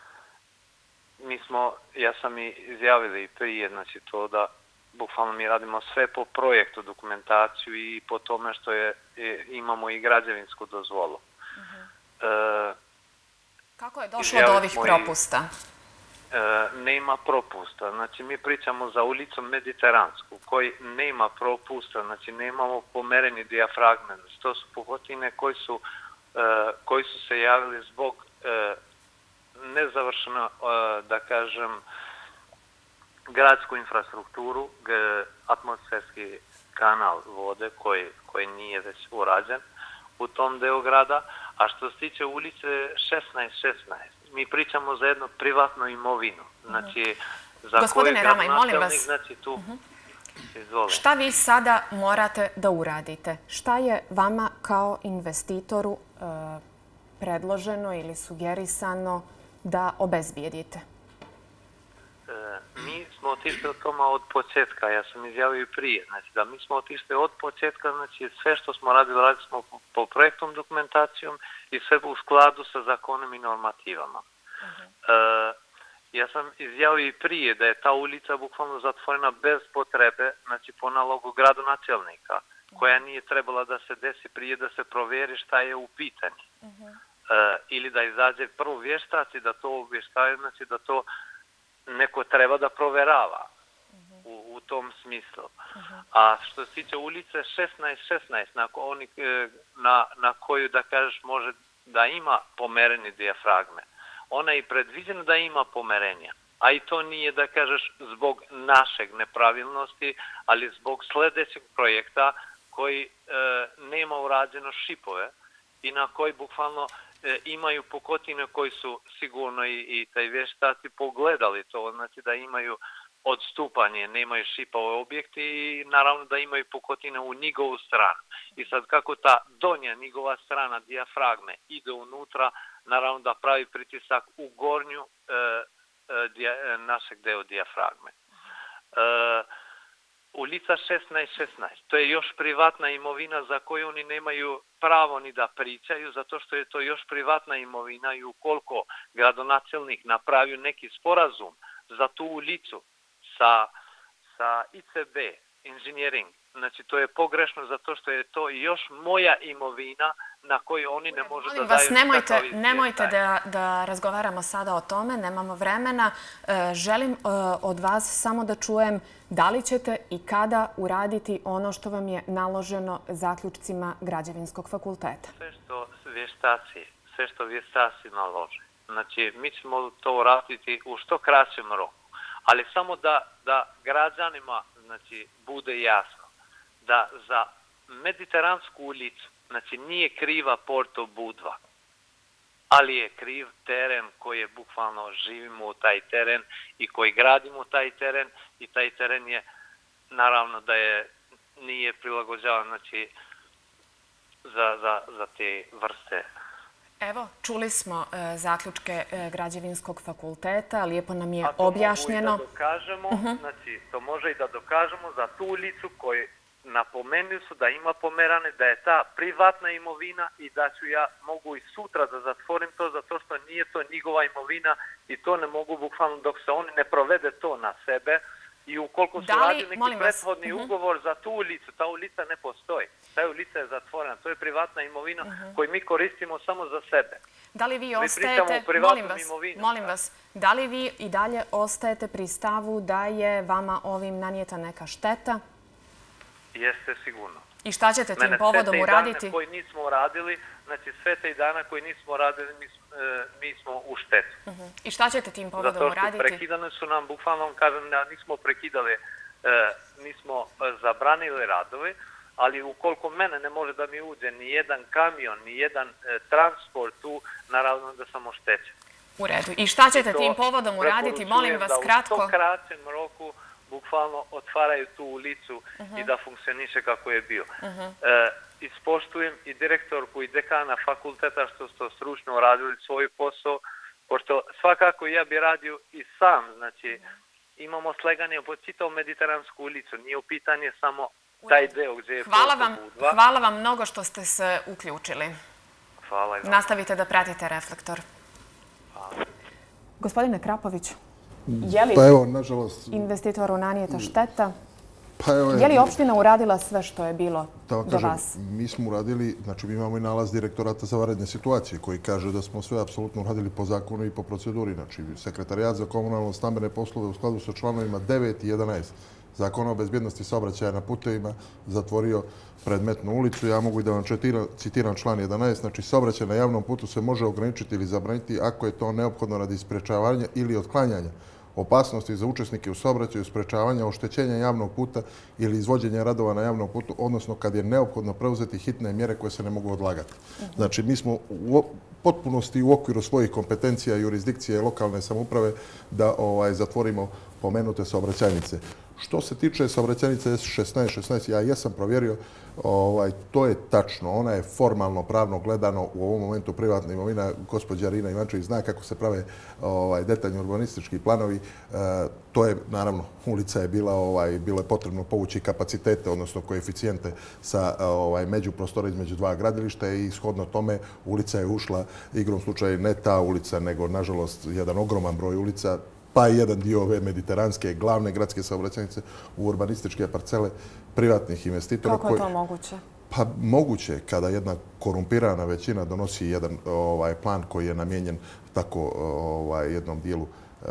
mi smo, ja sam i izjavili i prije, znači to da bukvalno mi radimo sve po projektu, dokumentaciju i po tome što je, je imamo i građevinsku dozvolu. Uh-huh. E, Kako je došlo do ovih propusta? E, nema propusta. Znači mi pričamo za ulicu Mediteransku koji nema propusta, znači nemamo pomereni dijafragme. Znači, to su pukotine koji su, e, koji su se javili zbog e, nezavršeno, da kažem, gradsku infrastrukturu, atmosferski kanal vode koji, koji nije već urađen u tom delu grada. A što se tiče ulice šesnaest šesnaest, mi pričamo za jednu privatnu imovinu. Znači, za Gospodine Ramaj, molim vas, znači, tu, uh-huh. šta vi sada morate da uradite? Šta je vama kao investitoru uh, predloženo ili sugerisano da obezbijedite? E, mi smo otišli od toma od početka, ja sam izjavio i prije, znači da mi smo otišli od početka, znači sve što smo radili, radili smo po, po projektnom dokumentacijom i sve u skladu sa zakonom i normativama. Uh-huh. E, ja sam izjavio i prije da je ta ulica bukvalno zatvorena bez potrebe, znači po nalogu gradonačelnika, uh-huh. koja nije trebala da se desi prije da se provjeri šta je u pitanju. Uh-huh. Uh, ili da izađe prvo vještaci, da to obještaju, znači da to neko treba da proverava uh-huh. u, u tom smislu. Uh-huh. A što se tiče ulice šesnaest šesnaest, na, oni, na, na koju, da kažeš, može da ima pomereni dijafragme, ona je predviđena da ima pomerenja. A i to nije, da kažeš, zbog našeg nepravilnosti, ali zbog sljedećeg projekta koji e, nema urađeno šipove i na koji bukvalno e, imaju pukotine koji su sigurno i, i taj vještaci pogledali to, znači da imaju odstupanje, nemaju šipove objekti i naravno da imaju pukotine u njegovu stranu. I sad kako ta donja njegova strana dijafragme ide unutra, naravno da pravi pritisak u gornju e, e, dija, našeg deo dijafragme. E, Ulica šesnaest šesnaest, to je još privatna imovina za koju oni nemaju pravo ni da pričaju, zato što je to još privatna imovina i ukoliko gradonačelnik napravio neki sporazum za tu ulicu sa, sa I C B, Engineering, znači to je pogrešno zato što je to još moja imovina na koju oni ne može da daju vas, nemojte, nemojte da, da razgovaramo sada o tome, nemamo vremena. E, želim e, od vas samo da čujem da li ćete i kada uraditi ono što vam je naloženo zaključcima Građevinskog fakulteta. Sve što vještaci, sve što vještaci nalože. Znači, mi ćemo to uraditi u što kraćem roku. Ali samo da, da građanima znači, bude jasno da za Mediteransku ulicu znači nije kriva Porto Budva, ali je kriv teren koji je bukvalno živimo u taj teren i koji gradimo taj teren i taj teren je naravno da je nije prilagođavan znači za, za, za te vrste. Evo, čuli smo e, zaključke e, Građevinskog fakulteta, lijepo nam je objašnjeno. A to mogu i da dokažemo, uh -huh. znači to može i da dokažemo za tu ulicu koju napomenuli su da ima pomerane, da je ta privatna imovina i da ću ja mogu i sutra da zatvorim to zato što nije to njegova imovina i to ne mogu bukvalno dok se oni ne provede to na sebe. I ukoliko su radili neki prethodni ugovor za tu ulicu, ta ulica ne postoji. Ta ulica je zatvorena. To je privatna imovina koju mi koristimo samo za sebe. Da li vi ostajete, molim vas, molim vas, da li vi i dalje ostajete pri stavu da je vama ovim nanijeta neka šteta? Jeste sigurno. I šta ćete tim povodom uraditi? Sve te dane koji nismo radili, znači sve te dana koji nismo radili, mi smo u štetu. I šta ćete tim povodom uraditi? Zato što prekidane su nam, bukvalno kažem, nismo prekidali, nismo zabranili radove, ali ukoliko mene ne može da mi uđe ni jedan kamion, ni jedan transport tu, naravno da sam oštećen. U redu. I šta ćete tim povodom uraditi? Molim vas kratko. Da u što kraćem roku bukvalno otvaraju tu ulicu i da funkcioniše kako je bio. Ispoštujem i direktorku i dekana fakulteta što su stručno radili svoj posao, pošto svakako ja bi radio i sam, znači imamo sleganje po čitavu Mediteransku ulicu, nije u pitanje samo taj deo gdje je hvala Budva. Hvala vam mnogo što ste se uključili. Hvala i vam. Nastavite da pratite Reflektor. Hvala. Gospodine Krapović, je li pa evo, nažalost, investitoru nanijeta šteta? Pa evo, je li opština uradila sve što je bilo do kažem, vas? Mi smo uradili, znači mi imamo i nalaz direktorata za vanredne situacije koji kaže da smo sve apsolutno uradili po zakonu i po proceduri. Znači, Sekretarijat za komunalno stambene poslove u skladu sa članovima devet i jedanaest Zakona o bezbjednosti saobraćaja na putevima zatvorio predmetnu ulicu. Ja mogu i da vam četiram, citiram član jedanaest. Znači, saobraćaj na javnom putu se može ograničiti ili zabraniti ako je to neophodno radi sprečavanja ili otklanjanja opasnosti za učesnike u saobraćaju, sprečavanja oštećenja javnog puta ili izvođenja radova na javnom putu, odnosno kad je neophodno preuzeti hitne mjere koje se ne mogu odlagati. Znači, mi smo u potpunosti u okviru svojih kompetencija, jurisdikcije lokalne samouprave da ovaj, zatvorimo pomenute saobraćajnice. Što se tiče saobraćajnice S šesnaest šesnaest, ja jesam provjerio, ovaj, to je tačno. Ona je formalno, pravno gledano u ovom momentu privatna imovina. Gospođa Rina Ivančević zna kako se prave ovaj, detaljni urbanistički planovi. E, to je, naravno, ulica je bila, ovaj, bilo je potrebno povući kapacitete, odnosno koeficijente sa ovaj, međuprostora između dva gradilišta i shodno tome ulica je ušla, igrom slučaja ne ta ulica, nego, nažalost, jedan ogroman broj ulica, pa i jedan dio ove mediteranske, glavne gradske saobraćajnice u urbanističke parcele privatnih investitora. Kako je to moguće? Pa moguće kada jedna korumpirana većina donosi jedan ovaj, plan koji je namijenjen tako ovaj, jednom dijelu e,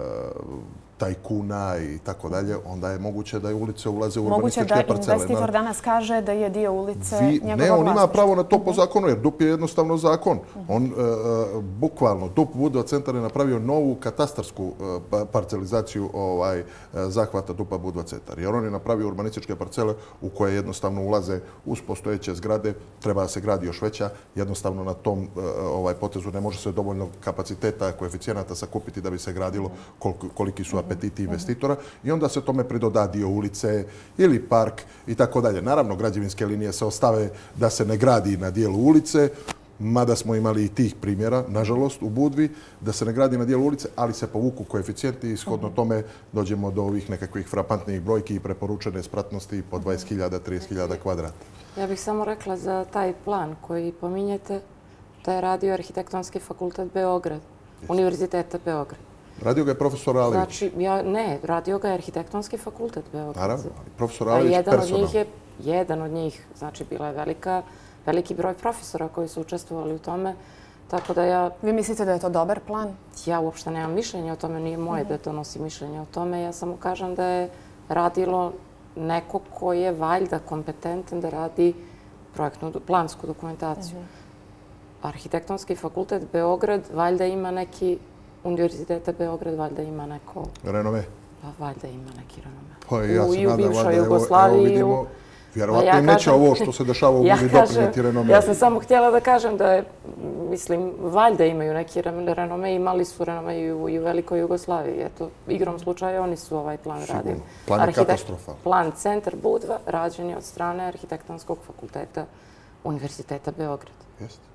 tajkuna i tako dalje, onda je moguće da je ulice ulaze u urbanističke parcele. Moguće da investitor danas kaže da je dio ulice njegovog vlasništva. Ne, on ima pravo na to po zakonu, jer D U P je jednostavno zakon. On, bukvalno, D U P Budva centar je napravio novu katastarsku parcelizaciju ovaj, zahvata D U P-a Budva centar. Jer on je napravio urbanističke parcele u koje jednostavno ulaze uz postojeće zgrade, treba da se gradi još veća, jednostavno na tom ovaj, potezu ne može se dovoljno kapaciteta, koeficijenata sakupiti da bi se gradilo koliki su apetiti investitora i onda se tome pridoda dio ulice ili park i tako dalje. Naravno, građevinske linije se ostave da se ne gradi na dijelu ulice, mada smo imali i tih primjera, nažalost, u Budvi, da se ne gradi na dijelu ulice, ali se povuku koeficijenti i shodno tome dođemo do ovih nekakvih frapantnih brojki i preporučene spratnosti po dvadeset hiljada, trideset hiljada kvadrata. Ja bih samo rekla za taj plan koji pominjete, da je radio Arhitektonski fakultet Beograd, Univerziteta Beograd. Radio ga je profesor Alević. Znači, ja, ne, radio ga je Arhitektonski fakultet Beograd. Naravno, profesor Alević jedan personalno. Od njih je, jedan od njih, znači, bila je velika, veliki broj profesora koji su učestvovali u tome. Tako da ja... Vi mislite da je to dobar plan? Ja uopšte nemam mišljenja o tome, nije moje da donosi mišljenje o tome. Ja samo kažem da je radilo neko ko je valjda kompetentan da radi projektnu, plansku dokumentaciju. Arhitektonski fakultet Beograd valjda ima neki, Univerziteta Beograd valjda ima neko... Renome? Pa valjda ima neki renome. Pa ja se u, I u nadam, bivšoj valjda, Jugoslaviji. Evo vidimo, vjerovatno ja neće ovo što se dešava u ja Budvi doprinijeti renome. Ja sam samo htjela da kažem da je, mislim, valjda imaju neki renome, imali su renome i u, i u Velikoj Jugoslaviji. Eto, igrom slučaja oni su ovaj plan radili. Plan je katastrofa. Plan Centar Budva rađen je od strane Arhitektonskog fakulteta Univerziteta Beograd. Jeste.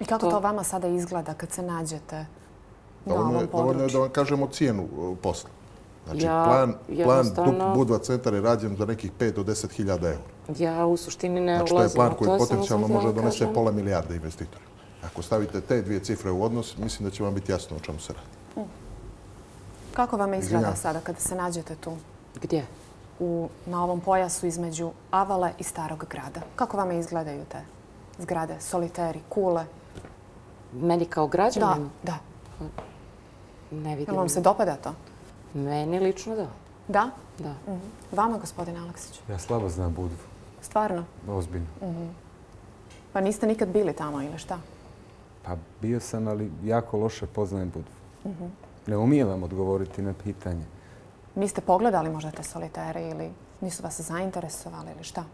I kako to vama sada izgleda kad se nađete na Dovoljno ovom je, dovoljno je području? da vam kažemo cijenu uh, posla. Znači, Ja plan, plan jednostavno- Budva centar je rađen za nekih pet do deset hiljada eura. Ja u suštini ne Znači, to je ulazim plan u koji to, samo potencijalno sam može htjela donese kažem. pola milijarde investitora. Ako stavite te dvije cifre u odnos, mislim da će vam biti jasno o čemu se radi. Kako vam izgleda Izvinjavam. sada kada se nađete tu Gdje? u, na ovom pojasu između Avale i Starog grada? Kako vam izgledaju te zgrade, soliteri, kule? Meni kao Da, građanin da. ne Jel vidim. vam se dopada to? Meni lično da. Da? Da. Mhm. Vama, gospodine Aleksić? Ja slabo znam Budvu, Stvarno? ozbiljno. Pa niste nikad bili tamo ili šta? Pa bio sam, ali jako loše poznajem Budvu. Ne umijem vam odgovoriti na pitanje. Niste pogledali možda te solitere ili nisu vas zainteresovali ili šta?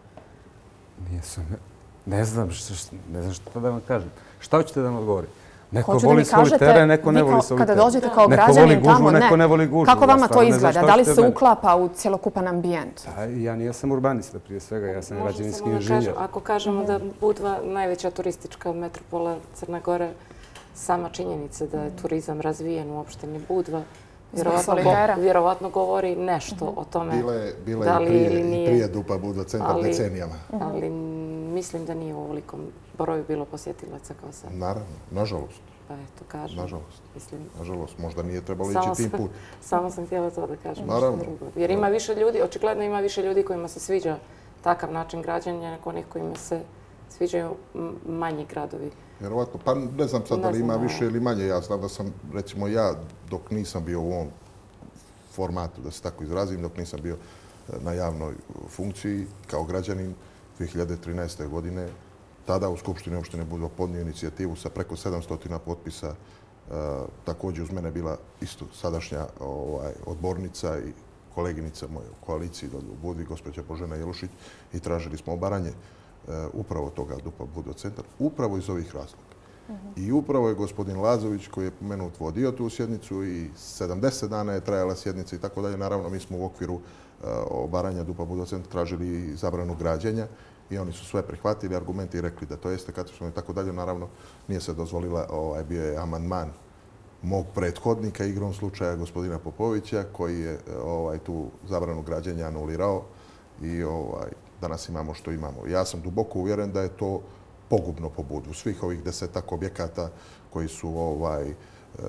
Nisu me... Ne znam, što, ne znam što da vam kažem. Šta hoćete da vam odgovorim? Neko Hoću da voli mi kažete, solitere, neko ne vi voli kao- solitere. Kada dođete kao Neko voli građanin gužvu, tamo, neko ne voli gužvu. Kako Ja vama to stvarno ne znam izgleda? šta Da li hoćete se meni. uklapa u cjelokupan ambijent? A, ja nisam urbanista prije svega, ja sam Možda građevinski samo da inženjer. kažem, ako kažemo da Budva najveća turistička metropola Crne Gore, sama činjenica da je turizam razvijen u opštini Budva, vjerovatno, go- solitera. vjerovatno govori nešto o tome. Bila je, bila da je li i prije, ili i nije. prije Dupa Budva centar Ali- decenijama. Ali mislim da nije u ovolikom broju bilo posjetilaca kao sad. Naravno, nažalost. Pa eto, kažem. Nažalost. Mislim, Nažalost, možda nije trebalo samo ići tim sam, put. samo sam htjela to da kažem. Naravno. Nešto drugo. Jer ima više ljudi, očigledno ima više ljudi kojima se sviđa takav način građanja nego onih kojima se sviđaju m- manji gradovi. Vjerovatno, pa ne znam sad da li Ne ima znam, više ili manje. Ja znam da sam, recimo ja, dok nisam bio u ovom formatu, da se tako izrazim, dok nisam bio e, na javnoj funkciji kao građanin dvije hiljade trinaeste. godine, tada u Skupštini opštine Budva podnio inicijativu sa preko sedamsto potpisa. E, također uz mene bila isto sadašnja ovaj, odbornica i koleginica moje u koaliciji dolje u Budvi, gospođa Božena Jelušić, i tražili smo obaranje e, upravo toga Dupa Budva centar, upravo iz ovih razloga. I upravo je gospodin Lazović, koji je pomenut, vodio tu sjednicu i sedamdeset dana je trajala sjednica i tako dalje. Naravno, mi smo u okviru uh, obaranja Dupa Budva centra tražili i zabranu građenja i oni su sve prihvatili argumenti i rekli da to jeste katastrofalno i tako dalje. Naravno, nije se dozvolila, ovaj, bio je amandman mog prethodnika, igrom slučaja gospodina Popovića, koji je ovaj, tu zabranu građenja anulirao i ovaj, danas imamo što imamo. Ja sam duboko uvjeren da je to pogubno po Budvu. Svih ovih desetak objekata koji su ovaj... e,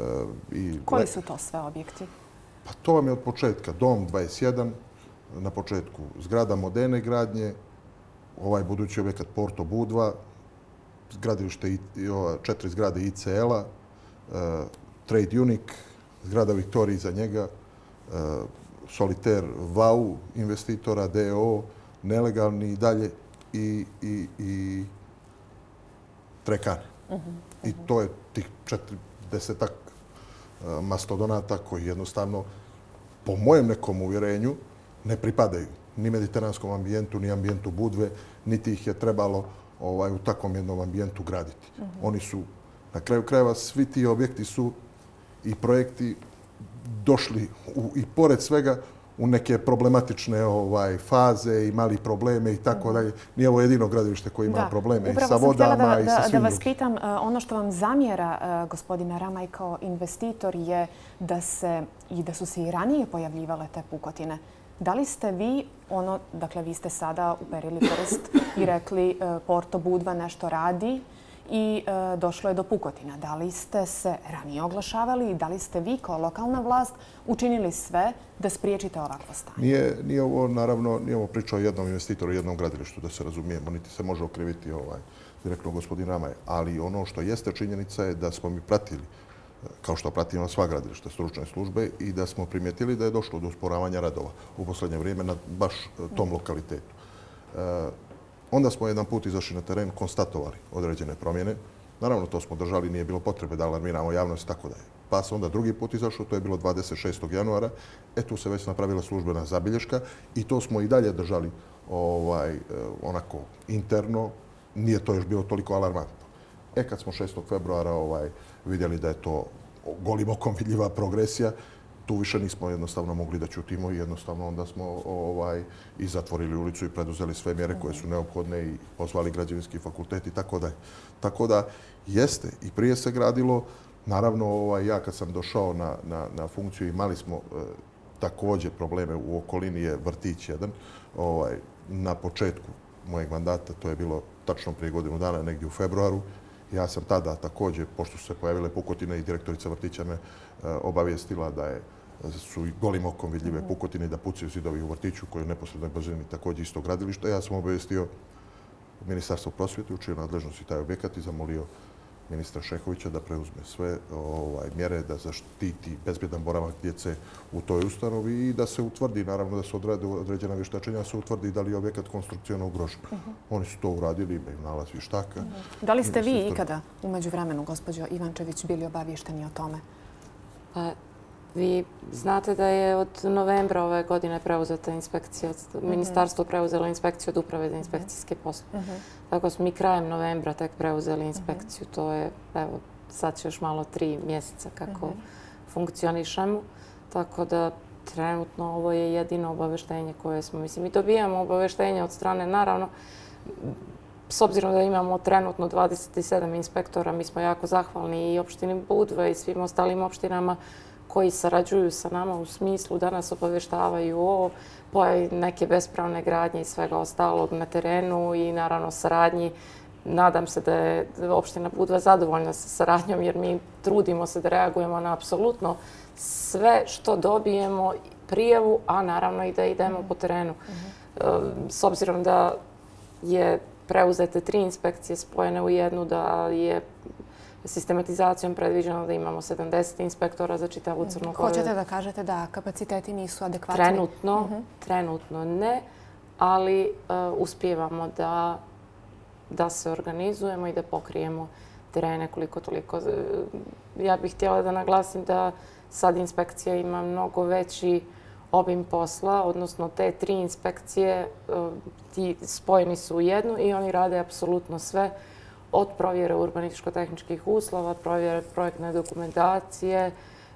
i Koji su to sve objekti? Pa to vam je od početka. Dom dvadeset jedan, na početku zgrada moderne gradnje, ovaj budući objekat Porto Budva, zgradilište i, i ova, četiri zgrade I C L-a, e, Trade Unique, zgrada Viktorija iza njega, e, Soliter Vau investitora, D O O, nelegalni i dalje i, i, i Trekane. I to je tih četrdesetak e, mastodonata koji jednostavno, po mojem nekom uvjerenju, ne pripadaju ni mediteranskom ambijentu, ni ambijentu Budve, niti ih je trebalo ovaj, u takvom jednom ambijentu graditi. Oni su, na kraju krajeva, svi ti objekti su i projekti došli u, i pored svega u neke problematične ovaj, faze i mali probleme i tako dalje. Nije ovo jedino gradilište koje ima probleme i sa Upravo sam htjela vodama da, i sa da, da svim vas drugim. pitam, uh, ono što vam zamjera uh, gospodina Ramaj kao investitor je da se i da su se i ranije pojavljivale te pukotine. Da li ste vi, ono, dakle vi ste sada uperili prst i rekli uh, Porto Budva nešto radi i uh, došlo je do pukotina. Da li ste se ranije oglašavali i da li ste vi kao lokalna vlast učinili sve da spriječite ovakvo stanje? Nije, nije ovo, naravno, nije ovo priča o jednom investitoru, jednom gradilištu, da se razumijemo, niti se može okriviti ovaj, direktno gospodin Ramaj. Ali ono što jeste činjenica je da smo mi pratili, kao što pratimo sva gradilišta, stručne službe, i da smo primijetili da je došlo do usporavanja radova u posljednje vrijeme na baš tom lokalitetu. E, onda smo jedan put izašli na teren, konstatovali određene promjene. Naravno, to smo držali, nije bilo potrebe da alarmiramo javnost, tako da je. Pa se onda drugi put izašlo, to je bilo dvadeset šestog januara. E, tu se već napravila službena zabilješka i to smo i dalje držali ovaj, onako interno. Nije to još bilo toliko alarmantno. E, kad smo šestog februara ovaj, vidjeli da je to golim okom vidljiva progresija, tu više nismo jednostavno mogli da ćutimo i jednostavno onda smo i zatvorili ulicu i preduzeli sve mjere koje su neophodne i pozvali građevinski fakultet i tako dalje. Tako da jeste, i prije se gradilo. Naravno, ja kad sam došao na funkciju imali smo također probleme. U okolini je vrtić jedan. Na početku mojeg mandata, to je bilo tačno prije godinu dana, negdje u februaru, ja sam tada također, pošto su se pojavile pukotine i direktorica vrtića me obavijestila da su i golim okom vidljive pukotine i da pucaju zidovi u vrtiću koji je u neposrednoj blizini također isto gradilište. Ja sam obavijestio Ministarstvo prosvjete u čijoj nadležnosti taj objekat i zamolio ministra Šehovića da preuzme sve mjere da zaštiti bezbjedan boravak djece u toj ustanovi i da se utvrdi, naravno da se odrade određena vještačenja, da se utvrdi da li je objekat konstrukcijno ugrožen. Oni su to uradili, imaju nalaz vještaka. Da li ste vi ikada u međuvremenu, gospođo Ivančević, bili obavješteni o tome? Pa, vi znate da je od novembra ove godine preuzeta inspekcija, ministarstvo preuzelo inspekciju od Uprave za inspekcijske poslove. Tako smo mi krajem novembra tek preuzeli inspekciju. To je, evo, sad će još malo tri mjeseca kako funkcionišemo. Tako da trenutno ovo je jedino obaveštenje koje smo, mislim, mi dobijamo obaveštenje od strane, naravno, s obzirom da imamo trenutno dvadeset sedam inspektora, mi smo jako zahvalni i opštini Budva i svim ostalim opštinama koji sarađuju sa nama u smislu da nas obavještavaju o pojavi neke bespravne gradnje i svega ostalog na terenu i naravno saradnji. Nadam se da je opština Budva zadovoljna sa saradnjom jer mi trudimo se da reagujemo na apsolutno sve što dobijemo prijavu, a naravno i da idemo po terenu. S obzirom da je preuzete tri inspekcije spojene u jednu, da je sistematizacijom predviđeno da imamo sedamdeset inspektora za čitavu Crnu Goru. Hoćete da kažete da kapaciteti nisu adekvatni? Trenutno, trenutno ne, ali uspijevamo da se organizujemo i da pokrijemo terene koliko toliko. Ja bih htjela da naglasim da sad inspekcija ima mnogo veći obim posla, odnosno te tri inspekcije ti spojeni su u jednu i oni rade apsolutno sve od provjere urbanističko-tehničkih uslova, provjere projektne dokumentacije,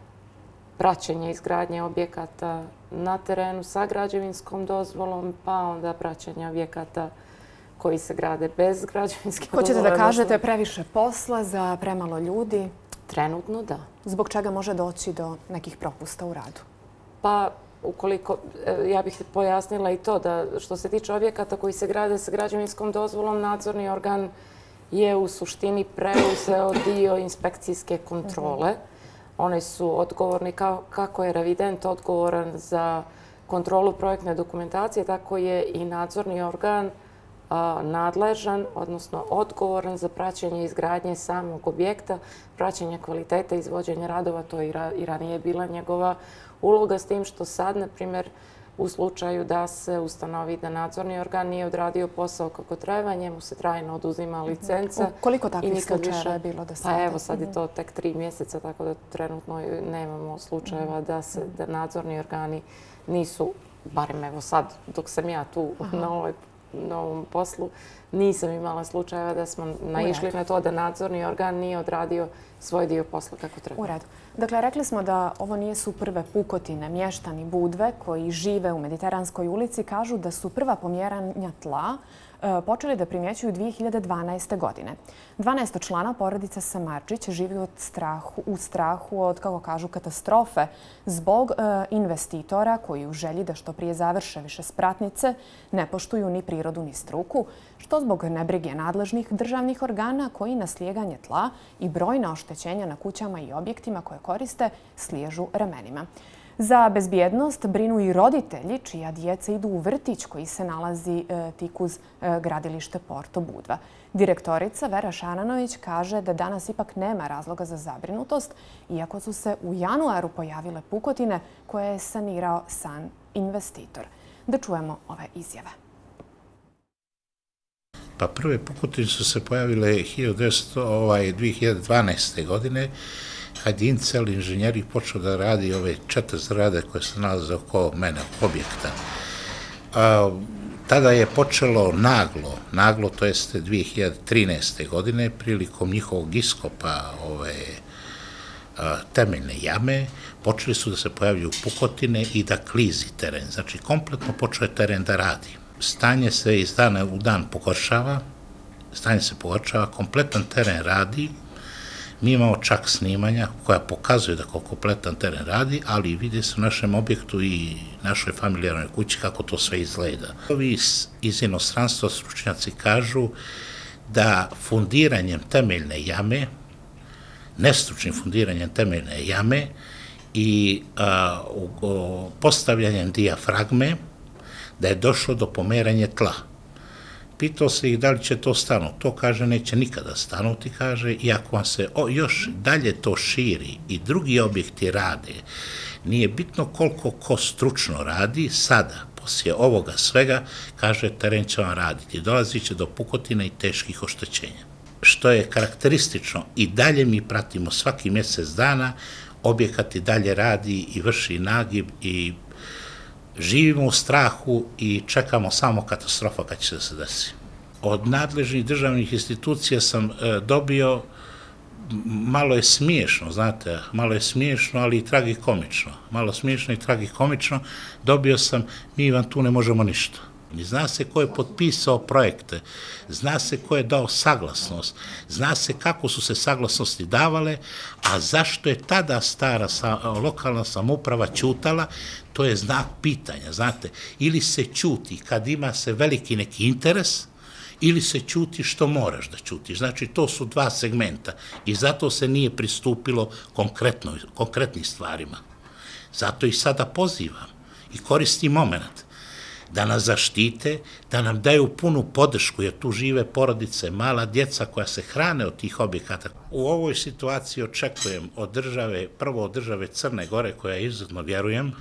praćenje izgradnje objekata na terenu sa građevinskom dozvolom, pa onda praćenje objekata koji se grade bez građevinske dozvole. Hoćete da kažete previše posla za premalo ljudi? Trenutno da. Zbog čega može doći do nekih propusta u radu? Pa, ukoliko, ja bih pojasnila i to da što se tiče objekata koji se grade sa građevinskom dozvolom, nadzorni organ je u suštini preuzeo dio inspekcijske kontrole. One su odgovorni, kako je revident odgovoran za kontrolu projektne dokumentacije, tako je i nadzorni organ nadležan, odnosno odgovoran za praćenje izgradnje samog objekta, praćenje kvalitete izvođenja radova. To je i ranije bila njegova uloga, s tim što sad, na primjer, u slučaju da se ustanovi da nadzorni organ nije odradio posao kako treba, njemu se trajno oduzima licenca. Koliko takvih slučajeva je bilo do sada? Pa evo, sad je to tek tri mjeseca, tako da trenutno nemamo slučajeva da nadzorni organi nisu, barem evo sad, dok sam ja tu na ovom poslu, nisam imala slučajeva da smo naišli na to da nadzorni organ nije odradio svoj dio posla kako treba. U redu. Dakle, rekli smo da ovo nisu prve pukotine. Mještani Budve koji žive u Mediteranskoj ulici kažu da su prva pomjeranja tla počeli da primjećuju dvije hiljade dvanaeste. godine. dvanaestočlana porodica Samarčić živi u strahu od, kako kažu, katastrofe zbog investitora koji u želji da što prije završe višespratnice ne poštuju ni prirodu ni struku, što zbog nebrige nadležnih državnih organa koji na slijeganje tla i brojna oštećenja na kućama i objektima koje koriste sliježu ramenima. Za bezbjednost brinu i roditelji čija djeca idu u vrtić koji se nalazi tik uz gradilište Porto Budva. Direktorica Vera Šananović kaže da danas ipak nema razloga za zabrinutost, iako su se u januaru pojavile pukotine koje je sanirao sam investitor. Da čujemo ove izjave. Pa prve pukotine su se pojavile dvije hiljade dvanaeste. godine, kad je Incel inženjeri počeo da radi ove četiri zgrade koje se nalaze oko mene, objekta. Tada je počelo naglo, naglo, to jeste dvije hiljade trinaeste. godine, prilikom njihovog iskopa ove temeljne jame, počeli su da se pojavljuju pukotine i da klizi teren. Znači, kompletno počeo je teren da radi. Stanje se iz dana u dan pogoršava, stanje se pogoršava, kompletan teren radi. Mi imamo čak snimanja koja pokazuju da kompletan teren radi, ali vidi se u našem objektu i našoj familijarnoj kući kako to sve izgleda. Ovi iz inostranstva stručnjaci kažu da fundiranjem temeljne jame, nestručnim fundiranjem temeljne jame i a, u, postavljanjem dijafragme, da je došlo do pomeranja tla. Pitao se ih da li će to stanuti. To kaže neće nikada stanuti, kaže, i ako vam se o, još dalje to širi i drugi objekti rade, nije bitno koliko ko stručno radi, sada, poslije ovoga svega, kaže, teren će vam raditi. Dolazit će do pukotina i teških oštećenja. Što je karakteristično, i dalje mi pratimo svaki mjesec dana, objekat i dalje radi i vrši nagib i živimo u strahu i čekamo samo katastrofa kad će se desiti. Od nadležnih državnih institucija sam e, dobio, malo je smiješno, znate, malo je smiješno, ali i tragikomično. Malo smiješno i tragikomično, dobio sam, mi vam tu ne možemo ništa. Zna se ko je potpisao projekte, zna se ko je dao saglasnost, zna se kako su se saglasnosti davale, a zašto je tada stara sa, lokalna samouprava ćutala, to je znak pitanja, znate. Ili se ćuti kad ima se veliki neki interes, ili se ćuti što moraš da ćutiš. Znači, to su dva segmenta i zato se nije pristupilo konkretno, konkretnim stvarima. Zato i sada pozivam i koristim moment da nas zaštite, da nam daju punu podršku, jer tu žive porodice, mala djeca koja se hrane od tih objekata. U ovoj situaciji očekujem od države, prvo od države Crne Gore, koja izuzetno vjerujem,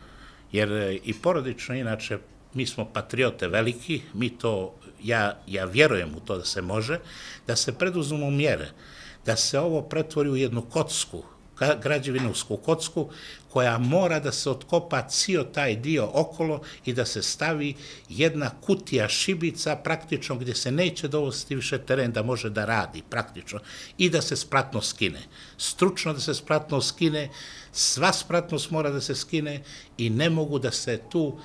jer i porodično, inače, mi smo patriote veliki, mi to, ja, ja vjerujem u to da se može, da se preduzmu mjere, da se ovo pretvori u jednu kocku, građevinovsku kocku, koja mora da se otkopa cijel taj dio okolo i da se stavi jedna kutija šibica praktično gdje se neće dovesti više teren da može da radi praktično i da se spratno skine. Stručno da se spratno skine, sva spratnost mora da se skine i ne mogu da se tu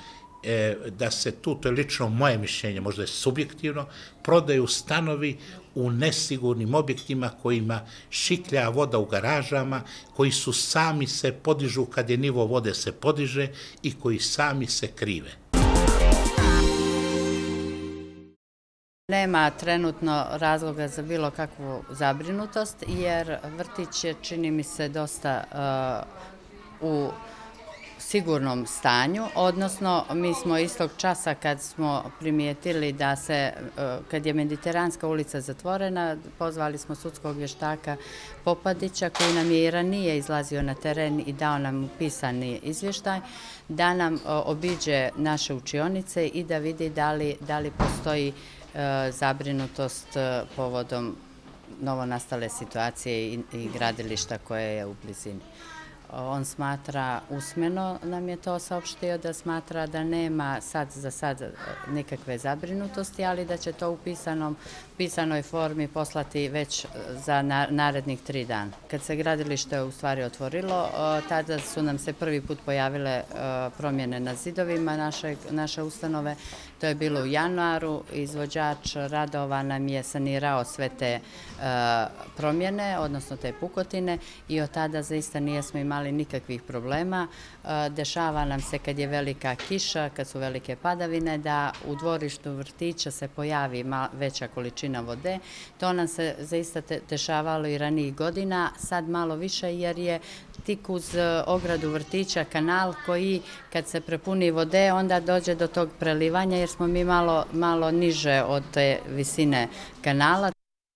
da se tu, to je lično moje mišljenje, možda je subjektivno, prodaju stanovi u nesigurnim objektima kojima šiklja voda u garažama, koji su sami se podižu kad je nivo vode se podiže i koji sami se krive. Nema trenutno razloga za bilo kakvu zabrinutost, jer vrtić je, čini mi se, dosta uh, u sigurnom stanju, odnosno mi smo istog časa kad smo primijetili da se, kad je Mediteranska ulica zatvorena, pozvali smo sudskog vještaka Popadića koji nam je i ranije izlazio na teren i dao nam pisani izvještaj da nam obiđe naše učionice i da vidi da li, da li postoji zabrinutost povodom novonastale situacije i, i gradilišta koje je u blizini. On smatra, usmeno nam je to saopštio, da smatra da nema sad za sad nikakve zabrinutosti, ali da će to u pisanom, pisanoj formi poslati već za narednih tri dana. Kad se gradilište u stvari otvorilo, tada su nam se prvi put pojavile promjene na zidovima naše, naše ustanove. To je bilo u januaru, izvođač radova nam je sanirao sve te promjene, odnosno te pukotine, i od tada zaista nijesmo imali nikakvih problema. Dešava nam se kad je velika kiša, kad su velike padavine, da u dvorištu vrtića se pojavi veća količina vode. To nam se zaista dešavalo i ranijih godina, sad malo više jer je tik uz ogradu vrtića kanal koji kad se prepuni vode onda dođe do tog prelivanja jer smo mi malo, malo niže od te visine kanala.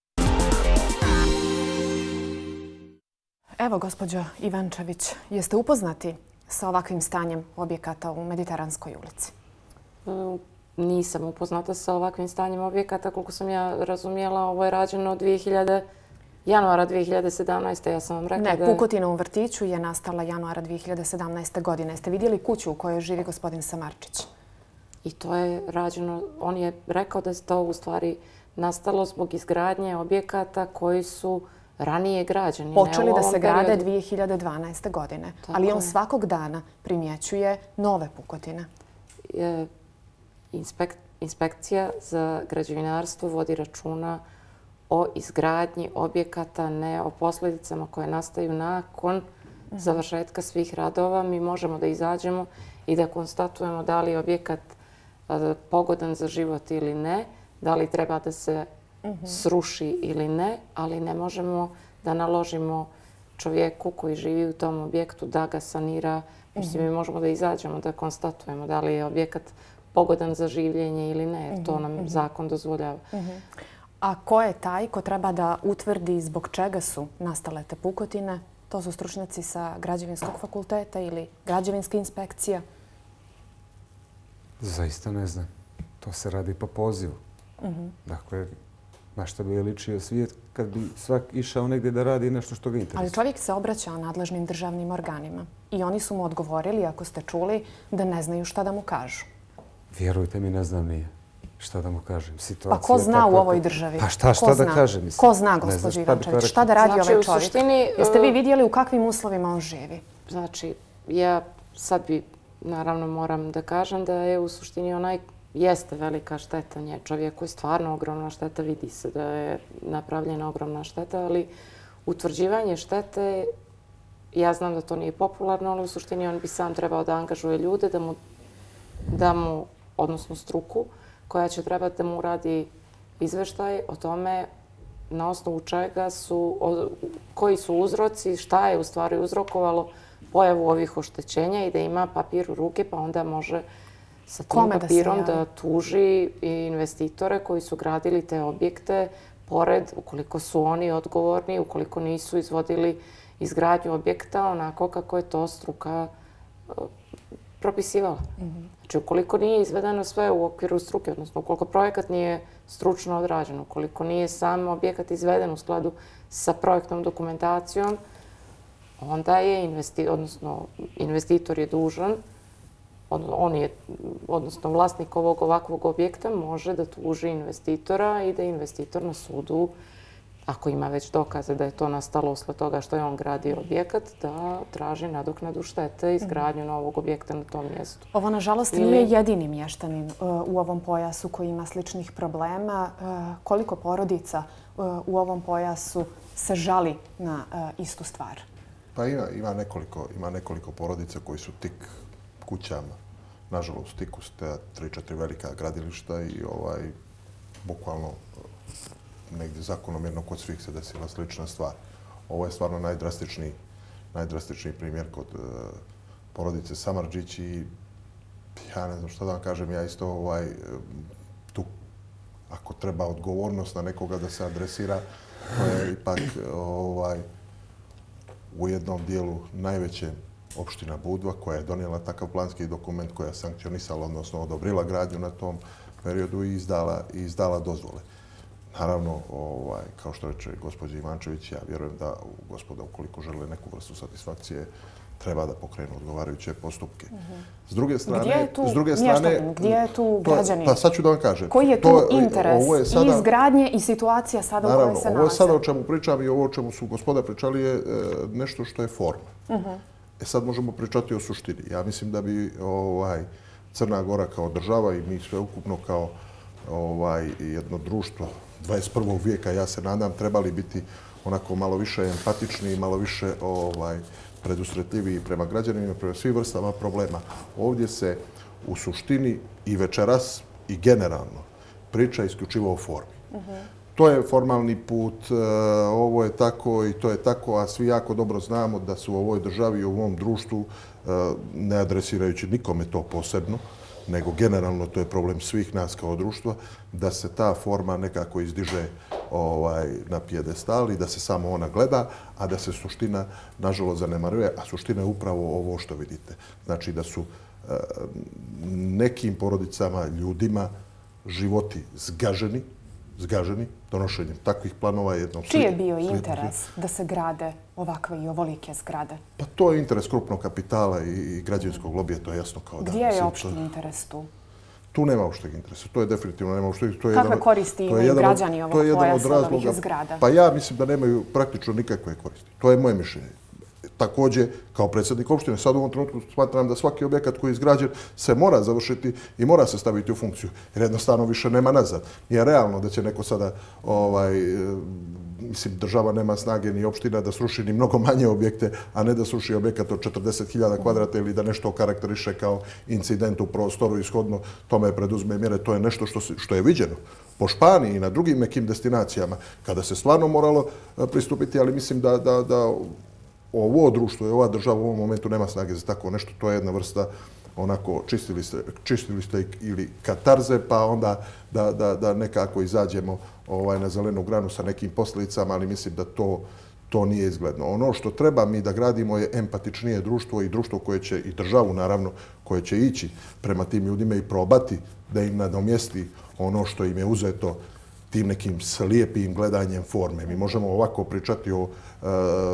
Evo, gospođo Ivančević, jeste upoznati sa ovakvim stanjem objekata u Mediteranskoj ulici? Nisam upoznata sa ovakvim stanjem objekata. Koliko sam ja razumijela, ovo je rađeno januara dvije hiljade sedamnaeste. Ja sam vam rekla ne, da... pukotina u vrtiću je nastala januara dvije hiljade sedamnaeste. godine. Ste vidjeli kuću u kojoj živi gospodin Samarčić? I to je rađeno, on je rekao da je to u stvari nastalo zbog izgradnje objekata koji su ranije građen. Počeli da se grade dvije hiljade dvanaeste. godine, ali on svakog dana primjećuje nove pukotine. Inspekcija za građevinarstvo vodi računa o izgradnji objekata, ne o posljedicama koje nastaju nakon završetka svih radova. Mi možemo da izađemo i da konstatujemo da li je objekat pogodan za život ili ne, da li treba da se sruši ili ne, ali ne možemo da naložimo čovjeku koji živi u tom objektu da ga sanira. Mislim, mi možemo da izađemo, da konstatujemo da li je objekat pogodan za življenje ili ne, jer to nam zakon dozvoljava. A ko je taj ko treba da utvrdi zbog čega su nastale te pukotine? To su stručnjaci sa građevinskog fakulteta ili građevinska inspekcija? Zaista ne znam. To se radi po pozivu. Dakle, na što bi je ličio svijet kad bi svak išao negdje da radi nešto što ga interesuje. Ali čovjek se obraćao nadležnim državnim organima i oni su mu odgovorili, ako ste čuli, da ne znaju šta da mu kažu. Vjerujte mi, ne znam nije šta da mu kažem. Situacija pa ko zna u ovoj državi? Pa šta, šta da kažem? Ko zna, gospođo Ivančević? Šta da radi ovaj čovjek? Jeste vi vidjeli u kakvim uslovima on živi? Znači, ja sad bi, naravno, moram da kažem da je u suštini onaj jeste velika šteta nje. Čovjeku je stvarno ogromna šteta, vidi se da je napravljena ogromna šteta, ali utvrđivanje štete, ja znam da to nije popularno, ali u suštini on bi sam trebao da angažuje ljude, da mu, da mu odnosno struku, koja će trebati da mu radi izveštaj o tome na osnovu čega su, koji su uzroci, šta je u stvari uzrokovalo pojavu ovih oštećenja i da ima papir u ruke, pa onda može sa tim papirom da tuži i investitore koji su gradili te objekte, pored, ukoliko su oni odgovorni, ukoliko nisu izvodili izgradnju objekta onako kako je to struka propisivala. Znači, ukoliko nije izvedeno sve u okviru struke, odnosno ukoliko projekat nije stručno odrađen, ukoliko nije sam objekat izveden u skladu sa projektnom dokumentacijom, onda je odnosno investitor je dužan, on je, odnosno vlasnik ovog ovakvog objekta može da tuži investitora i da investitor na sudu, ako ima već dokaze da je to nastalo usled toga što je on gradio objekat, da traži nadoknadu štete i izgradnju novog objekta na tom mjestu. Ovo, nažalost, nije jedini mještanin u ovom pojasu koji ima sličnih problema. Koliko porodica u ovom pojasu se žali na istu stvar? Pa ima, ima, nekoliko, ima nekoliko porodica koji su tik kućama. Nažalost, tik uz te tri, četiri velika gradilišta i ovaj, bukvalno negdje zakonomjerno kod svih se desila slična stvar. Ovo je stvarno najdrastičniji, najdrastičniji primjer kod uh, porodice Samardžić i ja ne znam šta da vam kažem, ja isto ovaj, tu, ako treba odgovornost na nekoga da se adresira, to je ipak ovaj, u jednom dijelu najveće opština Budva koja je donijela takav planski dokument, koja je sankcionisala, odnosno odobrila gradnju na tom periodu i izdala, i izdala dozvole. Naravno, ovaj, kao što reče gospođa Ivančević, ja vjerujem da gospoda, ukoliko žele neku vrstu satisfakcije, treba da pokrenu odgovarajuće postupke. S druge strane, gdje je tu s druge strane, gdje je tu građanin? Pa sad ću da vam kažem. Koji je tu to, interes je sada, i izgradnje i situacija sada naravno, u kojoj se nalaze? Ovo je sada o čemu pričam i ovo o čemu su gospoda pričali je e, nešto što je forma. Uh -huh. E sad možemo pričati o suštini. Ja mislim da bi ovaj, Crna Gora kao država i mi sve ukupno kao ovaj, jedno društvo dvadeset prvog vijeka, ja se nadam, trebali biti onako malo više empatični i malo više ovaj, predusretljiviji prema građanima, prema svim vrstama problema. Ovdje se u suštini i večeras i generalno priča isključivo o formi. Uh -huh. To je formalni put, ovo je tako i to je tako, a svi jako dobro znamo da su u ovoj državi i u ovom društvu, ne adresirajući nikome to posebno, nego generalno to je problem svih nas kao društva, da se ta forma nekako izdiže ovaj, na pijedestal i da se samo ona gleda, a da se suština, nažalost, zanemaruje, a suština je upravo ovo što vidite. Znači da su e, nekim porodicama, ljudima, životi zgaženi, zgaženi donošenjem takvih planova jednog... Čiji je bio interes da se grade ovakve i ovolike zgrade? Pa to je interes krupnog kapitala i građevinskog lobija, to je jasno kao da... Gdje je opšti interes tu? Tu nema opšteg interesa. To je definitivno nema opšteg interesa. Kakve koristi imaju građani ovog pojasa od ovih zgrada? Pa ja mislim da nemaju praktično nikakve koristi. To je moje mišljenje. Također, kao predsjednik opštine, sad u ovom trenutku smatram da svaki objekat koji je izgrađen se mora završiti i mora se staviti u funkciju. Jer jednostavno više nema nazad. Nije realno da će neko sada, ovaj, mislim, država nema snage ni opština da sruši ni mnogo manje objekte, a ne da sruši objekat od četrdeset hiljada kvadrata ili da nešto okarakteriše kao incident u prostoru i shodno tome preduzme mjere. To je nešto što, se, što je viđeno po Španiji i na drugim nekim destinacijama, kada se stvarno moralo pristupiti, ali mislim da, da, da ovo društvo i ova država u ovom momentu nema snage za tako nešto. To je jedna vrsta onako čistili ste, čistili ste ili katarze, pa onda da, da, da nekako izađemo ovaj, na zelenu granu sa nekim posljedicama, ali mislim da to, to nije izgledno. Ono što treba mi da gradimo je empatičnije društvo i društvo koje će, i državu naravno, koje će ići prema tim ljudima i probati da im nadomjesti ono što im je uzeto tim nekim slijepim gledanjem forme. Mi možemo ovako pričati o e,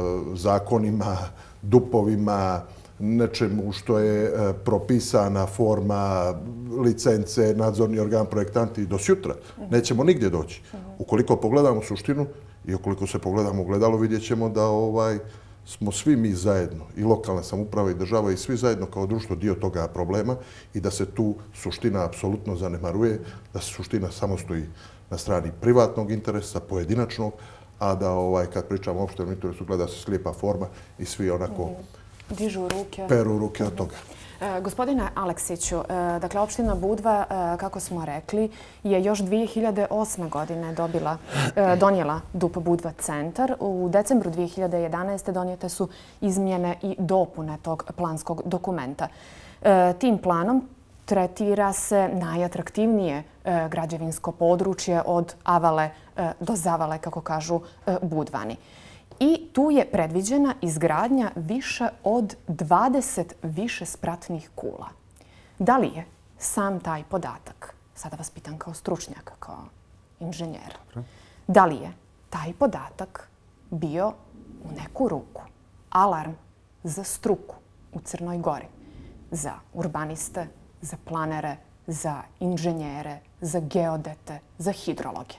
zakonima, dupovima, nečemu što je e, propisana forma, licence, nadzorni organ, projektanti do sutra. Nećemo nigdje doći. Ukoliko pogledamo suštinu i ukoliko se pogledamo u gledalo, vidjet ćemo da ovaj, smo svi mi zajedno, i lokalna samouprava i država, i svi zajedno kao društvo dio toga problema i da se tu suština apsolutno zanemaruje, da se suština samo stoji na strani privatnog interesa, pojedinačnog, a da ovaj, kad pričamo o opštem interesu gleda se slijepa forma i svi onako dižu ruke. Peru ruke od toga. E, gospodine Aleksiću, e, dakle, opština Budva, e, kako smo rekli, je još dvije hiljade osme. godine dobila, e, donijela D U P Budva centar. U decembru dvije hiljade jedanaeste. donijete su izmjene i dopune tog planskog dokumenta. E, tim planom tretira se najatraktivnije e, građevinsko područje od Avale e, do Zavale, kako kažu e, Budvani. I tu je predviđena izgradnja više od dvadeset višespratnih kula. Da li je sam taj podatak, sada vas pitam kao stručnjaka, kao inženjera, da li je taj podatak bio u neku ruku alarm za struku u Crnoj Gori, za urbaniste, za planere, za inženjere, za geodete, za hidrologe?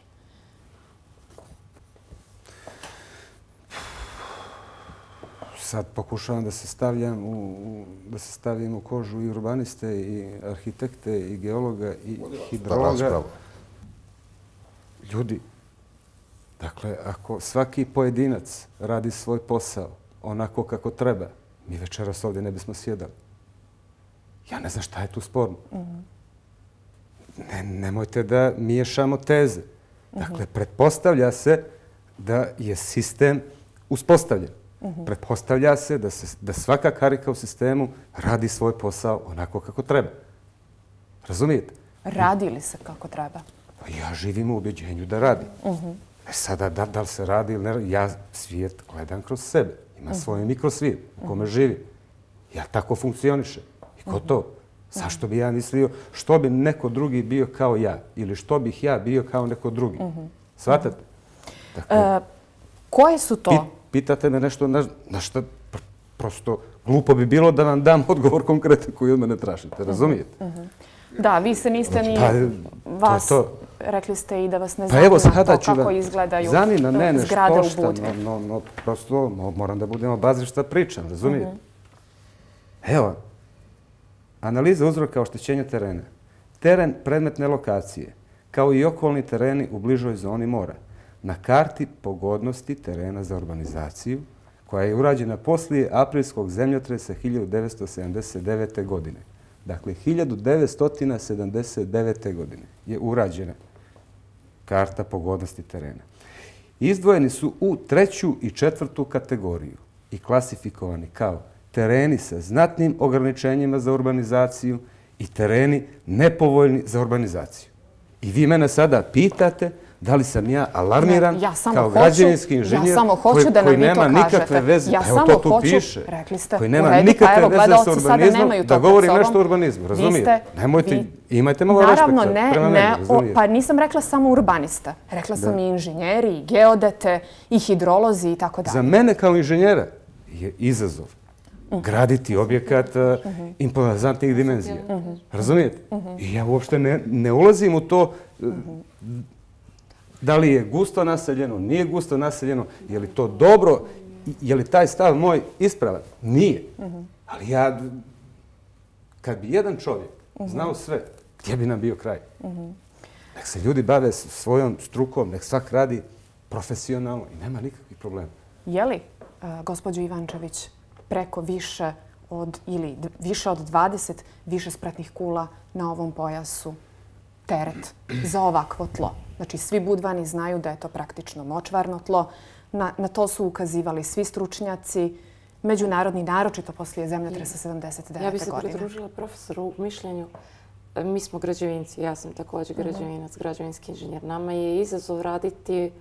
Sad pokušavam da se stavljam u, da se stavim u kožu i urbaniste, i arhitekte, i geologa, i hidrologa. Ljudi, dakle, ako svaki pojedinac radi svoj posao onako kako treba, mi večeras ovdje ne bismo sjedali. Ja ne znam šta je tu sporno. Ne, nemojte da miješamo teze. Dakle, pretpostavlja se da je sistem uspostavljen. Pretpostavlja se da, se da svaka karika u sistemu radi svoj posao onako kako treba. Razumijete? Radi li se kako treba? Pa ja živim u ubjeđenju da radi. Uh-huh. E sada, da, da li se radi ili ne radi, ja svijet gledam kroz sebe. Ima uh-huh. svoj mikrosvijet u kome uh-huh. živim. Ja tako funkcionišem. I ko uh-huh. to? Zašto bi ja mislio što bi neko drugi bio kao ja? Ili što bih ja bio kao neko drugi? Uh-huh. Svatate? Dakle, uh, koje su to? Pit, pitate me nešto na, na što pr prosto glupo bi bilo da vam dam odgovor konkretan koji od mene tražite. Razumijete? Uh-huh. Da, vi se niste ni pa, vas, to, to. rekli ste i da vas ne pa evo, zanima to kako vam, izgledaju zanima mene zgrade štošta, u Budvi. No, no, no, prosto no, moram da budemo bazi šta pričam, razumijete? Uh-huh. Evo, analiza uzroka oštećenja terena. Teren predmetne lokacije, kao i okolni tereni u bližoj zoni mora, na karti pogodnosti terena za urbanizaciju, koja je urađena poslije aprilskog zemljotresa hiljadu devetsto sedamdeset devete. godine. Dakle, hiljadu devetsto sedamdeset devete. godine je urađena karta pogodnosti terena. Izdvojeni su u treću i četvrtu kategoriju i klasifikovani kao tereni sa znatnim ograničenjima za urbanizaciju i tereni nepovoljni za urbanizaciju. I vi mene sada pitate da li sam ja alarmiran ne, ja kao građevinski inženjer ja samo hoću koji, da koji nam nema vi to nikakve veze, ja evo to tu hoću, piše, rekli ste, koji nema redu, nikakve pa veze s urbanizmom, da govori nešto o urbanizmu, razumijete? Nemojte, vi, imajte malo naravno, respekta ne, prema ne, meni, razumijete? Pa nisam rekla samo urbanista, rekla sam da. i inženjeri, i geodete, i hidrolozi i tako dalje. Za mene kao inženjera je izazov graditi objekat impozantnih dimenzija. Razumijete? I ja uopšte ne ulazim u to da li je gusto naseljeno, nije gusto naseljeno, je li to dobro, je li taj stav moj ispravan? Nije. Ali ja, kad bi jedan čovjek znao sve, gdje bi nam bio kraj? Nek se ljudi bave svojom strukom, nek svak radi profesionalno i nema nikakvih problema. Je li, gospođo Ivančević, preko više od ili više od dvadeset višespratnih kula na ovom pojasu teret za ovakvo tlo? Znači, svi budvani znaju da je to praktično močvarno tlo. Na, na to su ukazivali svi stručnjaci, međunarodni, naročito poslije zemljotresa sedamdeset devete godine. Ja bih se pridružila profesoru u mišljenju. Mi smo građevinci, ja sam također građevinac, građevinski inženjer. Nama je izazov raditi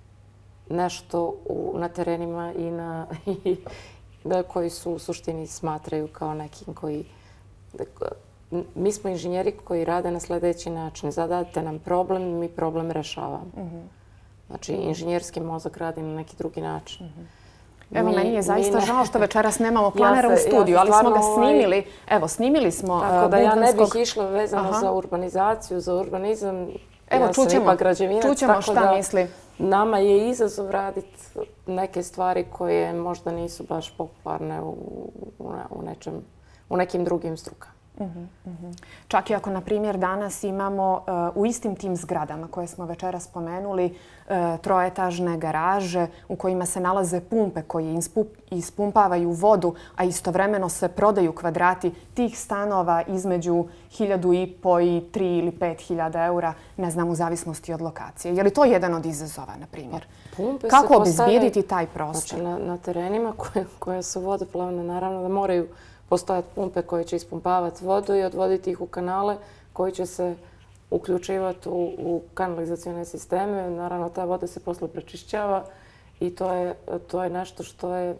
nešto u, na terenima i na, i, da, koji su u suštini smatraju kao nekim koji... Da, mi smo inženjeri koji rade na sljedeći način. Zadate nam problem i mi problem rešavamo. Znači, inženjerski mozak radi na neki drugi način. Evo, meni je zaista žao što večeras nemamo planera u studiju, ali smo ga snimili. Evo, snimili smo budvanskog... Tako da ja ne bih išla vezano za urbanizaciju, za urbanizam. Evo, čućemo, čućemo šta misli. Nama je izazov raditi neke stvari koje možda nisu baš popularne u, u, nečem, u nekim drugim strukama. Čak i ako, na primjer, danas imamo u istim tim zgradama koje smo večera spomenuli troetažne garaže u kojima se nalaze pumpe koje ispumpavaju vodu, a istovremeno se prodaju kvadrati tih stanova između hiljadu i po i tri ili pet hiljada eura, ne znam, u zavisnosti od lokacije. Je li to jedan od izazova, na primjer? Pumpe Kako obezbijediti taj prostor? Znači, na, na terenima koje, koje su vodoplavne, naravno da moraju postojati pumpe koje će ispumpavati vodu i odvoditi ih u kanale koji će se uključivati u, u kanalizacijone sisteme. Naravno, ta voda se posle prečišćava i to je, to je nešto što je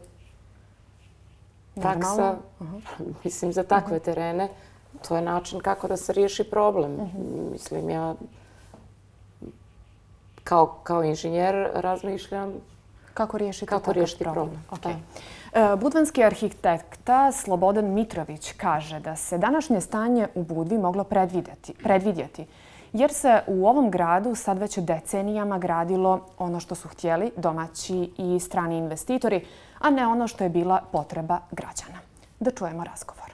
taksa, uh-huh. mislim, za takve uh-huh. terene. To je način kako da se riješi problem. Uh-huh. Mislim, ja kao, kao inženjer razmišljam kako riješiti, kako riješiti problem. problem. Okay. Budvanski arhitekta Slobodan Mitrović kaže da se današnje stanje u Budvi moglo predvidjeti, predvidjeti jer se u ovom gradu sad već decenijama gradilo ono što su htjeli domaći i strani investitori, a ne ono što je bila potreba građana. Da čujemo razgovor.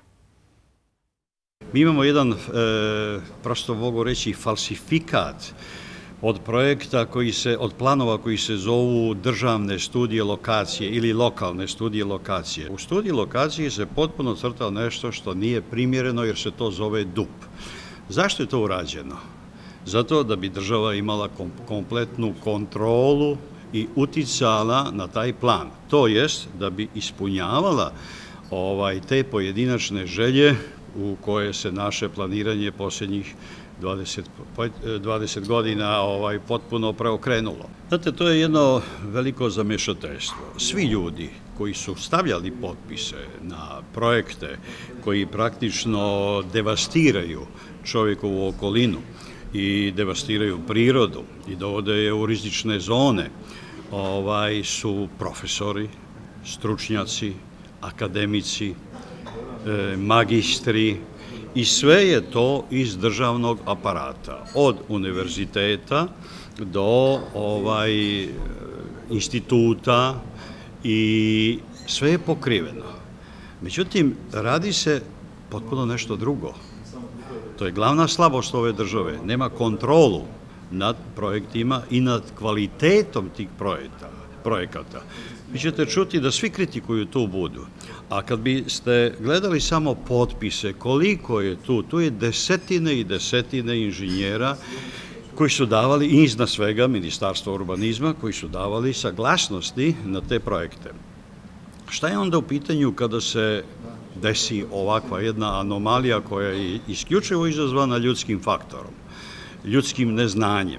Mi imamo jedan, e, prosto mogu reći, falsifikat od projekta koji se, od planova koji se zovu državne studije lokacije ili lokalne studije lokacije. U studiji lokacije se potpuno crtao nešto što nije primjereno jer se to zove D U P. Zašto je to urađeno? Zato da bi država imala kom, kompletnu kontrolu i uticala na taj plan. To jest da bi ispunjavala ovaj, te pojedinačne želje u koje se naše planiranje posljednjih dvadeset, dvadeset godina ovaj, potpuno preokrenulo. Znate, to je jedno veliko zamešateljstvo. Svi ljudi koji su stavljali potpise na projekte koji praktično devastiraju čovjekovu okolinu i devastiraju prirodu i dovode je u rizične zone, ovaj, su profesori, stručnjaci, akademici, eh, magistri, i sve je to iz državnog aparata, od univerziteta do ovaj, instituta i sve je pokriveno. Međutim, radi se potpuno nešto drugo. To je glavna slabost ove države. Nema kontrolu nad projektima i nad kvalitetom tih projekta, projekata. Vi ćete čuti da svi kritikuju tu Budu. A kad biste gledali samo potpise, koliko je tu, tu je desetine i desetine inženjera koji su davali, i iznad svega Ministarstvo urbanizma, koji su davali saglasnosti na te projekte. Šta je onda u pitanju kada se desi ovakva jedna anomalija koja je isključivo izazvana ljudskim faktorom, ljudskim neznanjem?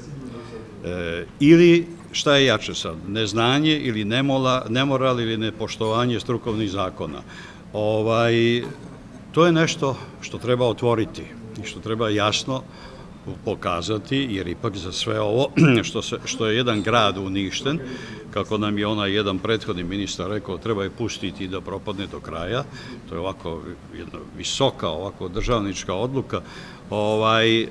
E, ili šta je jače sad, neznanje ili nemola, nemoral ili nepoštovanje strukovnih zakona? Ovaj, to je nešto što treba otvoriti i što treba jasno pokazati, jer ipak za sve ovo što, se, što je jedan grad uništen, kako nam je onaj jedan prethodni ministar rekao, treba je pustiti da propadne do kraja. To je ovako jedna visoka, ovako državnička odluka. Ovaj,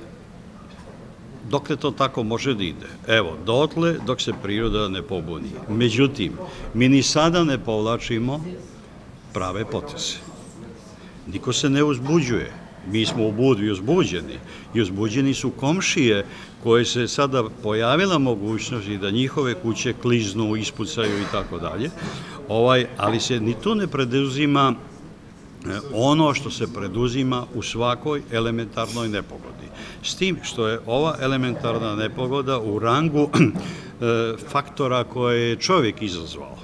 dokle to tako može da ide? Evo, dotle dok se priroda ne pobuni. Međutim, mi ni sada ne povlačimo prave poteze. Niko se ne uzbuđuje. Mi smo u Budvi uzbuđeni i uzbuđeni su komšije koje se sada pojavila mogućnost i da njihove kuće kliznu, ispucaju i tako dalje, ali se ni tu ne preduzima ono što se preduzima u svakoj elementarnoj nepogodi. S tim što je ova elementarna nepogoda u rangu faktora koje je čovjek izazvao.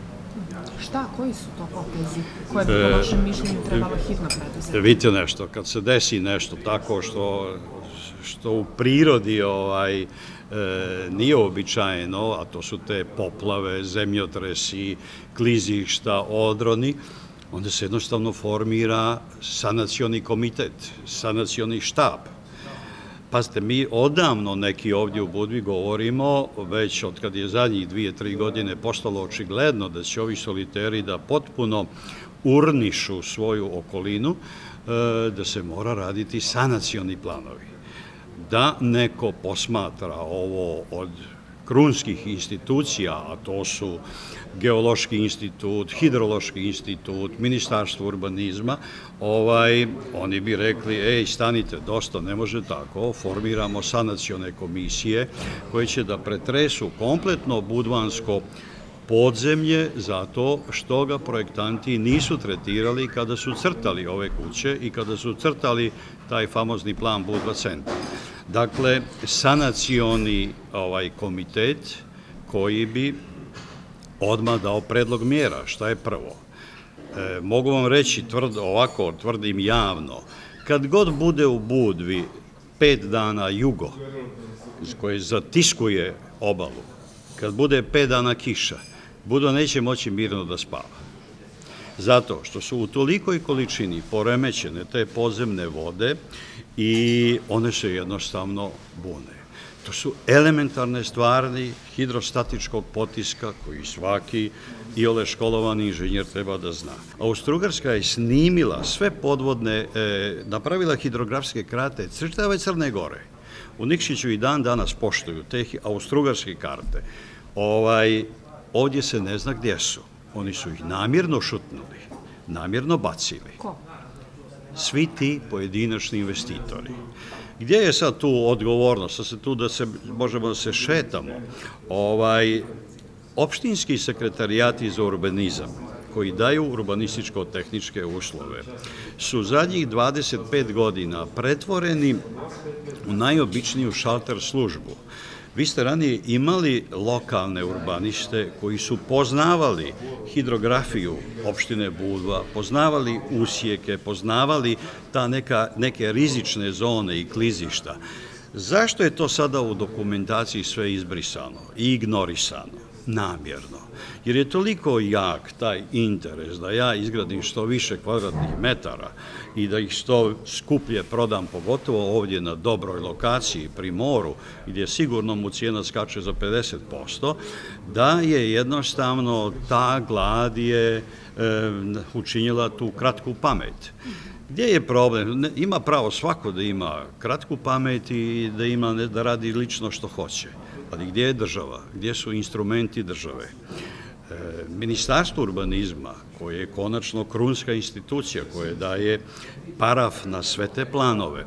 Šta, koji su to potezi koje bi po vašem mišljenju trebalo hitno preduzeti? Vidite nešto, kad se desi nešto tako što, što u prirodi ovaj, e, nije običajeno, a to su te poplave, zemljotresi, klizišta, odroni, onda se jednostavno formira sanacioni komitet, sanacioni štab. Pazite, mi odavno neki ovdje u Budvi govorimo, već od kad je zadnjih dvije, tri godine postalo očigledno da će ovi soliteri da potpuno urnišu svoju okolinu, da se mora raditi sanacioni planovi. Da neko posmatra ovo od krunskih institucija, a to su Geološki institut, Hidrološki institut, Ministarstvo urbanizma, ovaj, oni bi rekli, ej, stanite, dosta, ne može tako, formiramo sanacione komisije koje će da pretresu kompletno budvansko podzemlje zato što ga projektanti nisu tretirali kada su crtali ove kuće i kada su crtali taj famozni plan Budva centra. Dakle, sanacioni ovaj komitet koji bi odmah dao predlog mjera. Šta je prvo? E, mogu vam reći tvrd, ovako, tvrdim javno, kad god bude u Budvi pet dana jugo, koje zatiskuje obalu, kad bude pet dana kiša, Budva neće moći mirno da spava. Zato što su u tolikoj količini poremećene te podzemne vode i one se jednostavno bune. To su elementarne stvari hidrostatičkog potiska koji svaki iole školovani inženjer treba da zna. Austrougarska je snimila sve podvodne, e, napravila hidrografske karte čitave Crne Gore. U Nikšiću i dan danas poštuju te austrougarske karte. Ovaj, ovdje se ne zna gdje su. Oni su ih namjerno šutnuli, namjerno bacili. Ko? Svi ti pojedinačni investitori. Gdje je sad tu odgovornost? Sad se tu da se, možemo da se šetamo. Ovaj, opštinski sekretarijati za urbanizam koji daju urbanističko-tehničke uslove su zadnjih dvadeset pet godina pretvoreni u najobičniju šalter službu. Vi ste ranije imali lokalne urbaniste koji su poznavali hidrografiju opštine Budva, poznavali usjeke, poznavali ta neka, neke rizične zone i klizišta. Zašto je to sada u dokumentaciji sve izbrisano i ignorisano? Namjerno. Jer je toliko jak taj interes da ja izgradim što više kvadratnih metara i da ih što skuplje prodam, pogotovo ovdje na dobroj lokaciji pri moru, gdje sigurno mu cijena skače za pedeset posto, da je jednostavno ta glad je e, učinila tu kratku pamet. Gdje je problem? Ima pravo svako da ima kratku pamet i da, ima, da radi lično što hoće. Ali gdje je država? Gdje su instrumenti države? E, Ministarstvo urbanizma, koje je konačno krunska institucija koja daje paraf na sve te planove,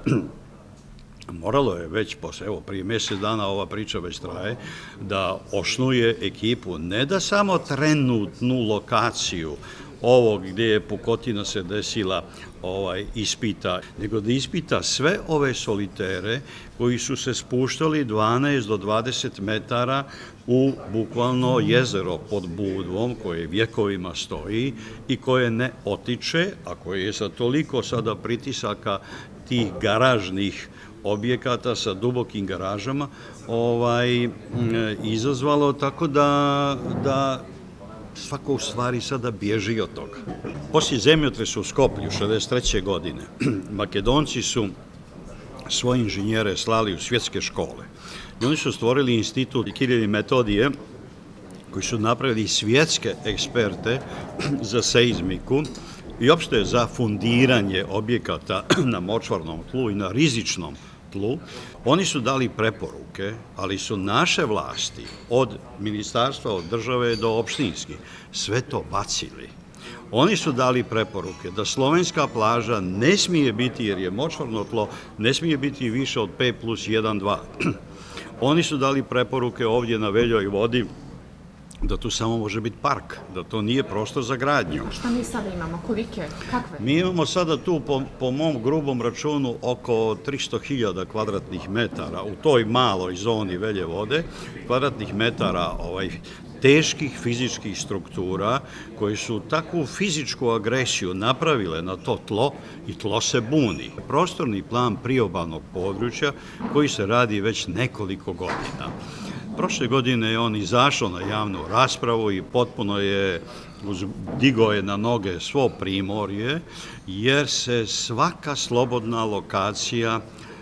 moralo je već, posle, evo, prije mjesec dana ova priča već traje, da osnuje ekipu, ne da samo trenutnu lokaciju ovog gdje je pukotina se desila ovaj, ispita, nego da ispita sve ove solitere koji su se spuštali dvanaest do dvadeset metara u bukvalno jezero pod Budvom koje vjekovima stoji i koje ne otiče, a koje je sa toliko sada pritisaka tih garažnih objekata sa dubokim garažama ovaj, izazvalo, tako da, da svako u stvari sada bježi od toga. Poslije zemljotresa u Skoplju šezdeset treće godine Makedonci su svoje inženjere slali u svjetske škole. I oni su stvorili institut Kiril i Metodije, koji su napravili svjetske eksperte za seizmiku i opšte za fundiranje objekata na močvarnom tlu i na rizičnom tlu. Oni su dali preporuke, ali su naše vlasti od ministarstva, od države do opštinskih sve to bacili. Oni su dali preporuke da slovenska plaža ne smije biti, jer je močvarno tlo, ne smije biti više od pet plus jedan, dva. Oni su dali preporuke ovdje na Veljoj vodi da tu samo može biti park, da to nije prostor za gradnju. Šta mi sada imamo? Kolike? Kakve? Mi imamo sada tu, po, po mom grubom računu, oko tristo hiljada kvadratnih metara u toj maloj zoni Velje vode, kvadratnih metara ovaj, teških fizičkih struktura koji su takvu fizičku agresiju napravile na to tlo i tlo se buni. Prostorni plan priobalnog područja koji se radi već nekoliko godina. Prošle godine je on izašao na javnu raspravu i potpuno je digao je na noge svo primorje, jer se svaka slobodna lokacija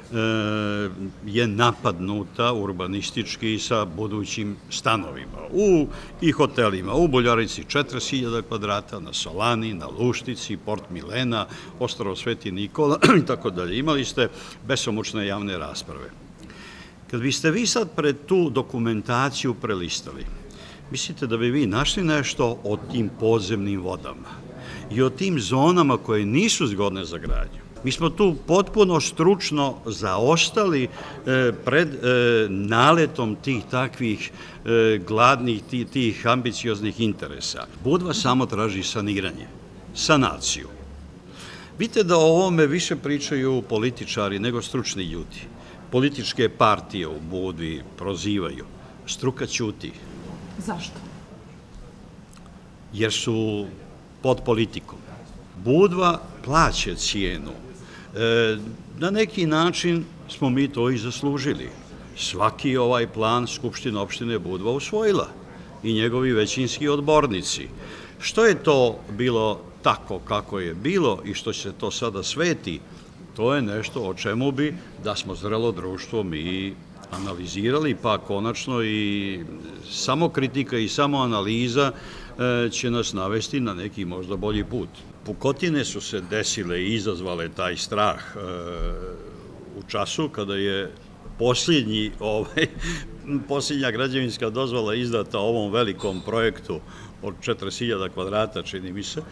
je napadnuta urbanistički sa budućim stanovima. U i hotelima, u Boljarici četrdeset hiljada kvadrata, na Solani, na Luštici, Port Milena, Ostrvo Sveti Nikola i tako dalje. Imali ste besomučne javne rasprave. Kad biste vi sad pred tu dokumentaciju prelistali, mislite da bi vi našli nešto o tim podzemnim vodama i o tim zonama koje nisu zgodne za gradnju? Mi smo tu potpuno stručno zaostali pred naletom tih takvih gladnih, tih ambicioznih interesa. Budva samo traži saniranje, sanaciju. Vidite da o ovome više pričaju političari nego stručni ljudi. Političke partije u Budvi prozivaju. Struka ćuti. Zašto? Jer su pod politikom. Budva plaća cijenu. E, na neki način smo mi to i zaslužili. Svaki ovaj plan Skupština opštine Budva usvojila i njegovi većinski odbornici. Što je to bilo tako kako je bilo i što se to sada sveti, to je nešto o čemu bi, da smo zrelo društvo, mi analizirali, pa konačno i samo kritika i samo analiza će nas navesti na neki možda bolji put. Pukotine su se desile i izazvale taj strah u času kada je posljednji, ovaj, posljednja građevinska dozvola izdata ovom velikom projektu od četrdeset hiljada kvadrata, čini mi se.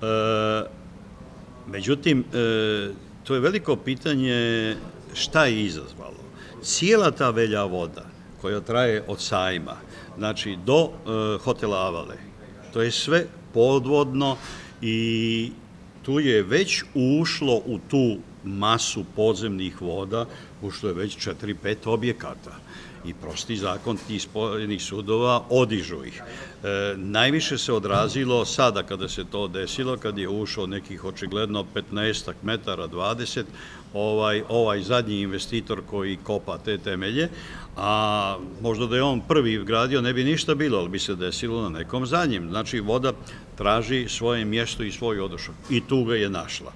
Međutim, to je veliko pitanje šta je izazvalo. Cijela ta Velja voda koja traje od Sajma, znači do hotela Avale, to je sve podvodno i tu je već ušlo u tu masu podzemnih voda, ušlo je već četiri pet objekata. I prosti zakon tih spojenih sudova odižu ih. E, najviše se odrazilo sada kada se to desilo, kad je ušao nekih očigledno petnaestak metara, dvadeset, ovaj, ovaj zadnji investitor koji kopa te temelje, a možda da je on prvi gradio ne bi ništa bilo, ali bi se desilo na nekom zadnjem. Znači voda traži svoje mjesto i svoj odošak i tu ga je našla.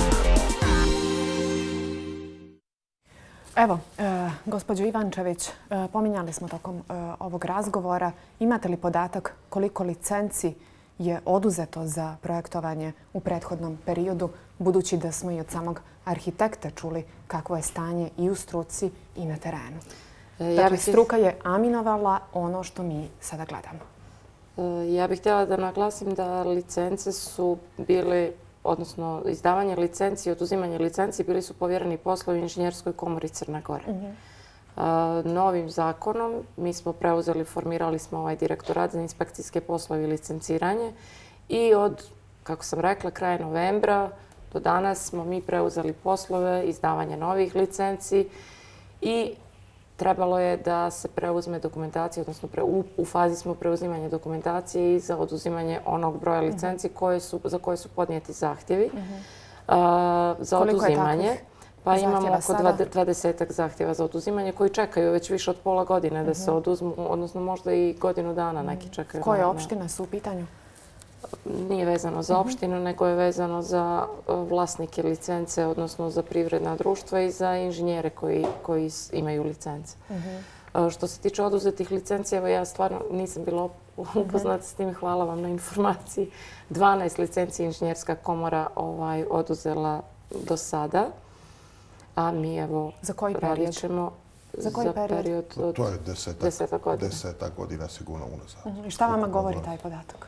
Evo, e, gospođo Ivančević, e, pominjali smo tokom e, ovog razgovora. Imate li podatak koliko licenci je oduzeto za projektovanje u prethodnom periodu, budući da smo i od samog arhitekta čuli kakvo je stanje i u struci i na terenu? E, dakle, struka je aminovala ono što mi sada gledamo. E, ja bih htjela da naglasim da licence su bile, odnosno izdavanje licenci i oduzimanje licenci bili su povjereni poslovi Inženjerskoj komori Crne Gore. Novim zakonom mi smo preuzeli, formirali smo ovaj direktorat za inspekcijske poslove i licenciranje i od, kako sam rekla, kraja novembra do danas smo mi preuzeli poslove izdavanja novih licenci i trebalo je da se preuzme dokumentacija, odnosno u fazi smo preuzimanja dokumentacije i za oduzimanje onog broja licenci za koje su podnijeti zahtjevi za oduzimanje. Pa imamo oko dvadesetak zahtjeva za oduzimanje koji čekaju već više od pola godine da se oduzmu, odnosno možda i godinu dana neki čekaju. Koje opštine su u pitanju? nije vezano za opštinu, nego je vezano za vlasnike licence, odnosno za privredna društva i za inženjere koji imaju licence. Što se tiče oduzetih licencija, evo ja stvarno nisam bila upoznata s tim, hvala vam na informaciji. dvanaest licencija inženjerska komora oduzela do sada, a mi evo radit ćemo za koji period? To je desetak godina sigurno unazad. I šta vama govori taj podatak?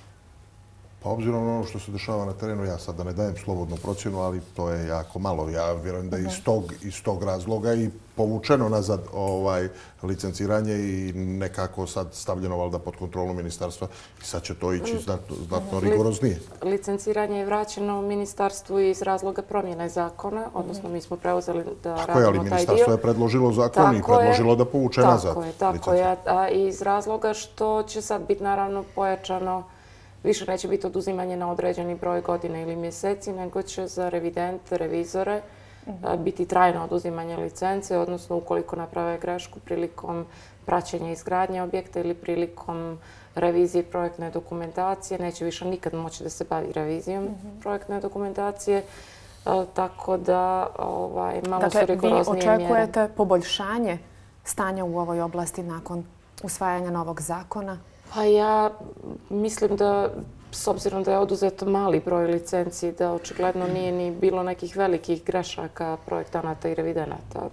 Pa obzirom na ono što se dešava na terenu, ja sad da ne dajem slobodnu procjenu, ali to je jako malo. Ja vjerujem da je iz tog razloga i povučeno nazad licenciranje i nekako sad stavljeno valjda pod kontrolu ministarstva i sad će to ići znatno rigoroznije. Licenciranje je vraćeno ministarstvu iz razloga promjene zakona, odnosno mi smo preuzeli da radimo taj dio. Tako je, ali ministarstvo je predložilo zakon i predložilo da povuče nazad licenciranje. Tako je, tako je. A iz razloga što će sad biti naravno pojačano. Više neće biti oduzimanje na određeni broj godina ili mjeseci, nego će za revidente, revizore biti trajno oduzimanje licence, odnosno ukoliko naprave grešku prilikom praćenja izgradnje objekta ili prilikom revizije projektne dokumentacije, neće više nikad moći da se bavi revizijom projektne dokumentacije, tako da malo su rigoroznije mjere. Dakle, vi očekujete poboljšanje stanja u ovoj oblasti nakon usvajanja novog zakona? Pa ja mislim da, s obzirom da je oduzet mali broj licenciji, da očigledno nije ni bilo nekih velikih grešaka projektanata i revidenata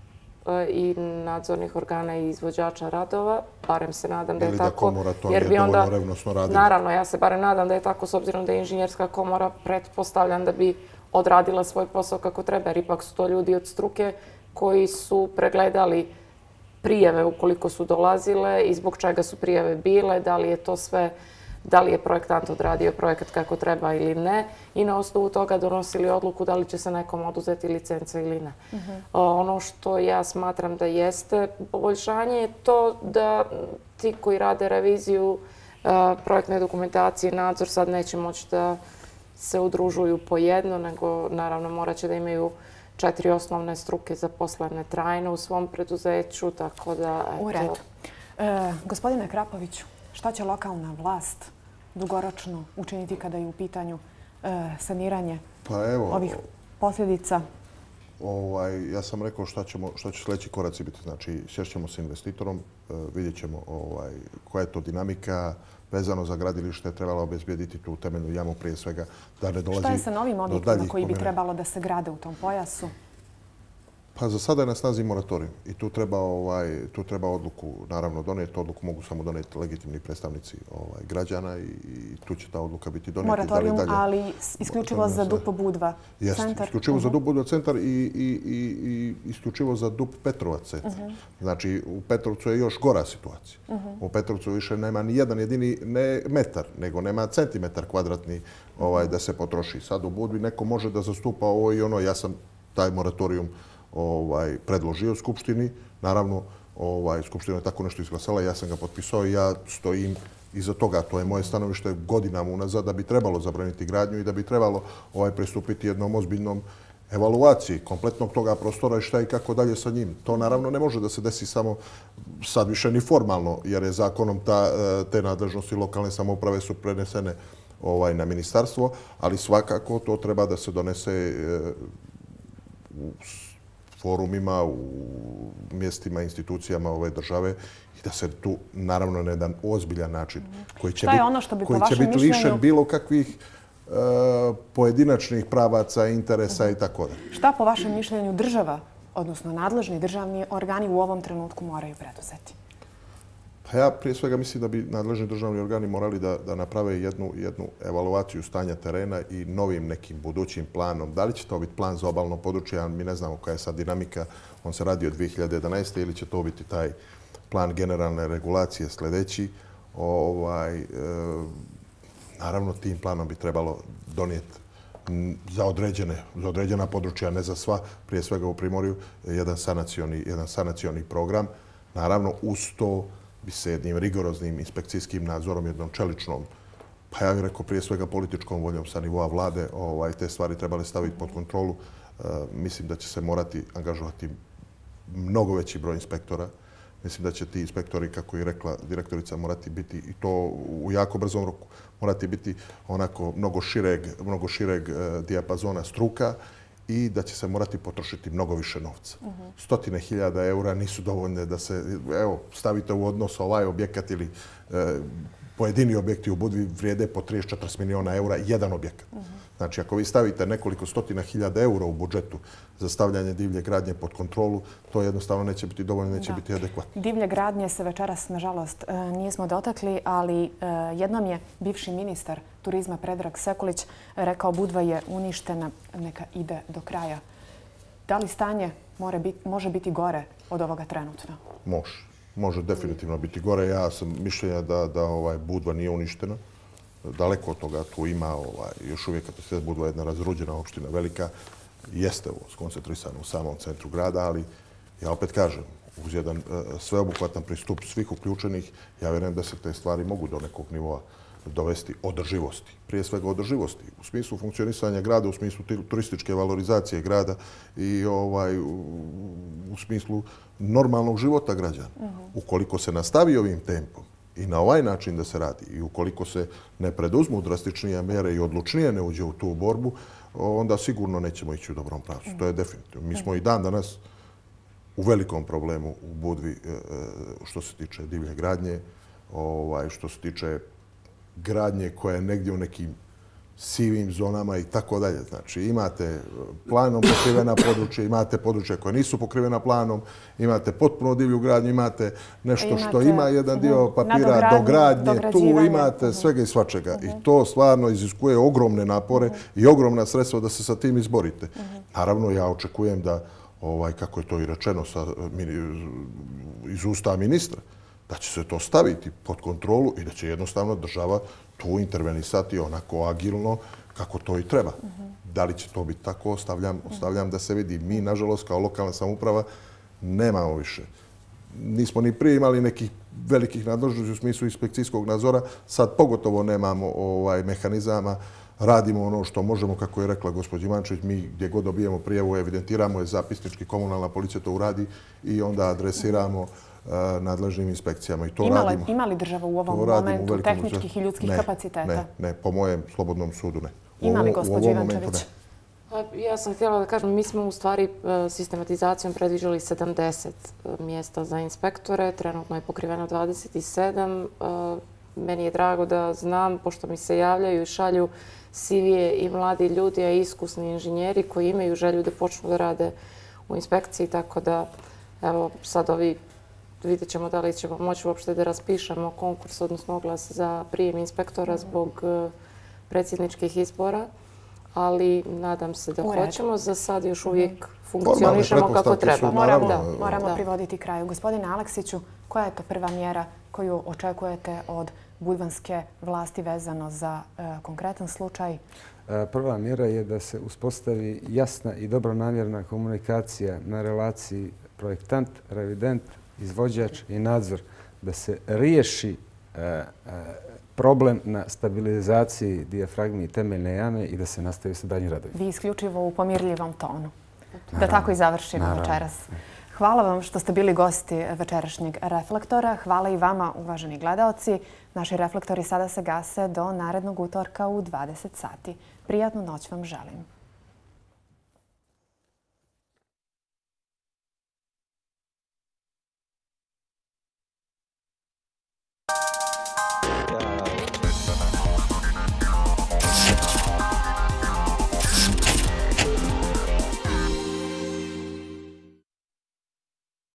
i nadzornih organa i izvođača radova. Barem se nadam da je tako. Ili da komora to nije dovoljno revnosno radila. Naravno, ja se barem nadam da je tako, s obzirom da je inženjerska komora pretpostavljam da bi odradila svoj posao kako treba, jer ipak su to ljudi od struke koji su pregledali prijave ukoliko su dolazile i zbog čega su prijave bile, da li je to sve, da li je projektant odradio projekat kako treba ili ne i na osnovu toga donosili odluku da li će se nekom oduzeti licence ili ne. Ono što ja smatram da jeste poboljšanje je to da ti koji rade reviziju projektne dokumentacije, nadzor sad neće moći da se udružuju po jedno, nego naravno morat će da imaju četiri osnovne struke zaposlene trajno u svom preduzeću, tako da... U redu. Gospodine Krapoviću, šta će lokalna vlast dugoročno učiniti kada je u pitanju saniranje ovih posljedica? Ja sam rekao šta će sljedeći koraci biti. Znači, sješćemo s investitorom, vidjet ćemo koja je to dinamika, vezano za gradilište, trebalo obezbijediti tu temeljnu jamu prije svega da ne dolazi... Šta je sa novim objektima koji bi trebalo da se grade u tom pojasu? Pa za sada je na snazi moratorijum i tu treba odluku, naravno donijeti. Odluku mogu samo donijeti legitimni predstavnici građana i tu će ta odluka biti donijeti. Moratorijum, ali isključivo za D U P Budva centar? Jeste, isključivo za D U P Budva centar i isključivo za D U P Petrovac centar. Znači, u Petrovcu je još gora situacija. U Petrovcu više nema ni jedan jedini, ne metar, nego nema centimetar kvadratni da se potroši. Sad u Budvi neko može da zastupa ovo i ono. Ja sam taj moratorijum predložio Skupštini. Naravno, Skupština je tako nešto izglasala, ja sam ga potpisao i ja stojim iza toga. To je moje stanovište godinama unazad da bi trebalo zabraniti gradnju i da bi trebalo pristupiti jednom ozbiljnom evaluaciji kompletnog toga prostora i šta i kako dalje sa njim. To naravno ne može da se desi samo sad više ni formalno, jer je zakonom te nadležnosti lokalne samouprave su prenesene na ministarstvo, ali svakako to treba da se donese u forumima, u mjestima, institucijama ove države i da se tu, naravno, na jedan ozbiljan način koji će biti lišen bilo kakvih pojedinačnih pravaca, interesa i tako da. Šta po vašem mišljenju država, odnosno nadležni državni organi u ovom trenutku moraju preduzeti? Pa ja prije svega mislim da bi nadležni državni organi morali da naprave jednu evaluaciju stanja terena i novim nekim budućim planom. Da li će to biti plan za obalno područje, mi ne znamo koja je sad dinamika, on se radi od dvije hiljade jedanaeste. ili će to biti taj plan generalne regulacije sljedeći. Naravno, tim planom bi trebalo donijeti za određena područja, ne za sva, prije svega u Primorju, jedan sanacioni program. Naravno, uz to bi se jednim rigoroznim inspekcijskim nadzorom, jednom čeličnom, pa ja bih rekao prije svega političkom voljom sa nivoa vlade, te stvari trebali staviti pod kontrolu. Mislim da će se morati angažovati mnogo veći broj inspektora, Mislim da će ti inspektori, kako je rekla direktorica, morati biti, i to u jako brzom roku, morati biti onako mnogo šireg, mnogo šireg dijapazona struka i da će se morati potrošiti mnogo više novca. Stotine hiljada eura nisu dovoljne da se, evo, stavite u odnos ovaj objekat ili pojedini objekti u Budvi vrijede po trideset do četrdeset miliona eura jedan objekat. Znači, ako vi stavite nekoliko stotina hiljada eura u budžetu za stavljanje divlje gradnje pod kontrolu, to jednostavno neće biti dovoljno, neće biti adekvatno. Divlje gradnje se večeras, nažalost, nismo dotakli, ali jednom je bivši ministar turizma Predrag Sekulić rekao Budva je uništena, neka ide do kraja. Da li stanje može biti gore od ovoga trenutno? Može. Može definitivno biti gore. Ja sam mišljenja da Budva nije uništena. Daleko od toga tu ima još uvijek kapacitet. Budva je jedna razruđena opština, velika. Jeste skoncentrisana u samom centru grada, ali ja opet kažem, uz jedan sveobuhvatan pristup svih uključenih, ja vjerujem da se te stvari mogu do nekog nivoa dovesti održivosti. Prije svega održivosti. U smislu funkcionisanja grada, u smislu turističke valorizacije grada i u smislu normalnog života građana. Ukoliko se nastavi ovim tempom i na ovaj način da se radi i ukoliko se ne preduzmu drastičnije mjere i odlučnije ne uđe u tu borbu, onda sigurno nećemo ići u dobrom pravcu. To je definitivno. Mi smo i dan danas u velikom problemu u Budvi što se tiče divlje gradnje, što se tiče gradnje koja je negdje u nekim sivim zonama i tako dalje. Znači, imate planom pokrivena područja, imate područja koja nisu pokrivena planom, imate potpuno divlju gradnju, imate nešto što ima jedan dio papira, dogradnje, tu imate svega i svačega. I to stvarno iziskuje ogromne napore i ogromna sredstva da se sa tim izborite. Naravno, ja očekujem da, kako je to i rečeno iz usta ministra, da će se to staviti pod kontrolu i da će jednostavno država tu intervenisati onako agilno kako to i treba. Da li će to biti tako, ostavljam da se vidi. Mi, nažalost, kao lokalna samouprava nemamo više. Nismo ni prije imali nekih velikih nadležnosti u smislu inspekcijskog nadzora. Sad pogotovo nemamo mehanizama. Radimo ono što možemo, kako je rekla gospođa Ivančević, mi gdje god dobijemo prijavu, evidentiramo je zapisnički, komunalna policija to uradi i onda adresiramo nadležnim inspekcijama i to radimo. Ima li država u ovom momentu tehničkih i ljudskih kapaciteta? Ne, ne, po mojem slobodnom sudu ne. Ima li gospođa Ivančević? Ja sam htjela da kažem, mi smo u stvari sistematizacijom predviđali sedamdeset mjesta za inspektore, trenutno je pokriveno dvadeset sedam. Meni je drago da znam, pošto mi se javljaju i šalju sivije i mladi ljudi, a i iskusni inženjeri koji imaju želju da počnu da rade u inspekciji, tako da evo sad ovi vidjet ćemo da li ćemo moći uopšte da raspišemo konkurs, odnosno oglas za prijem inspektora zbog predsjedničkih izbora, ali nadam se da hoćemo. Za sad još uvijek funkcionišemo kako treba. Moramo privoditi kraju. Gospodine Aleksiću, koja je to prva mjera koju očekujete od budvanske vlasti vezano za konkretan slučaj? Prva mjera je da se uspostavi jasna i dobronamjerna komunikacija na relaciji projektant, revident, izvođač i nadzor, da se riješi problem na stabilizaciji dijafragmi i temeljne jame i da se nastavi sa daljnjim radovima. Vi isključivo u pomirljivom tonu. Da tako i završimo večeras. Hvala vam što ste bili gosti večerašnjeg Reflektora. Hvala i vama, uvaženi gledaoci. Naši reflektori sada se gase do narednog utorka u dvadeset sati. Prijatnu noć vam želim.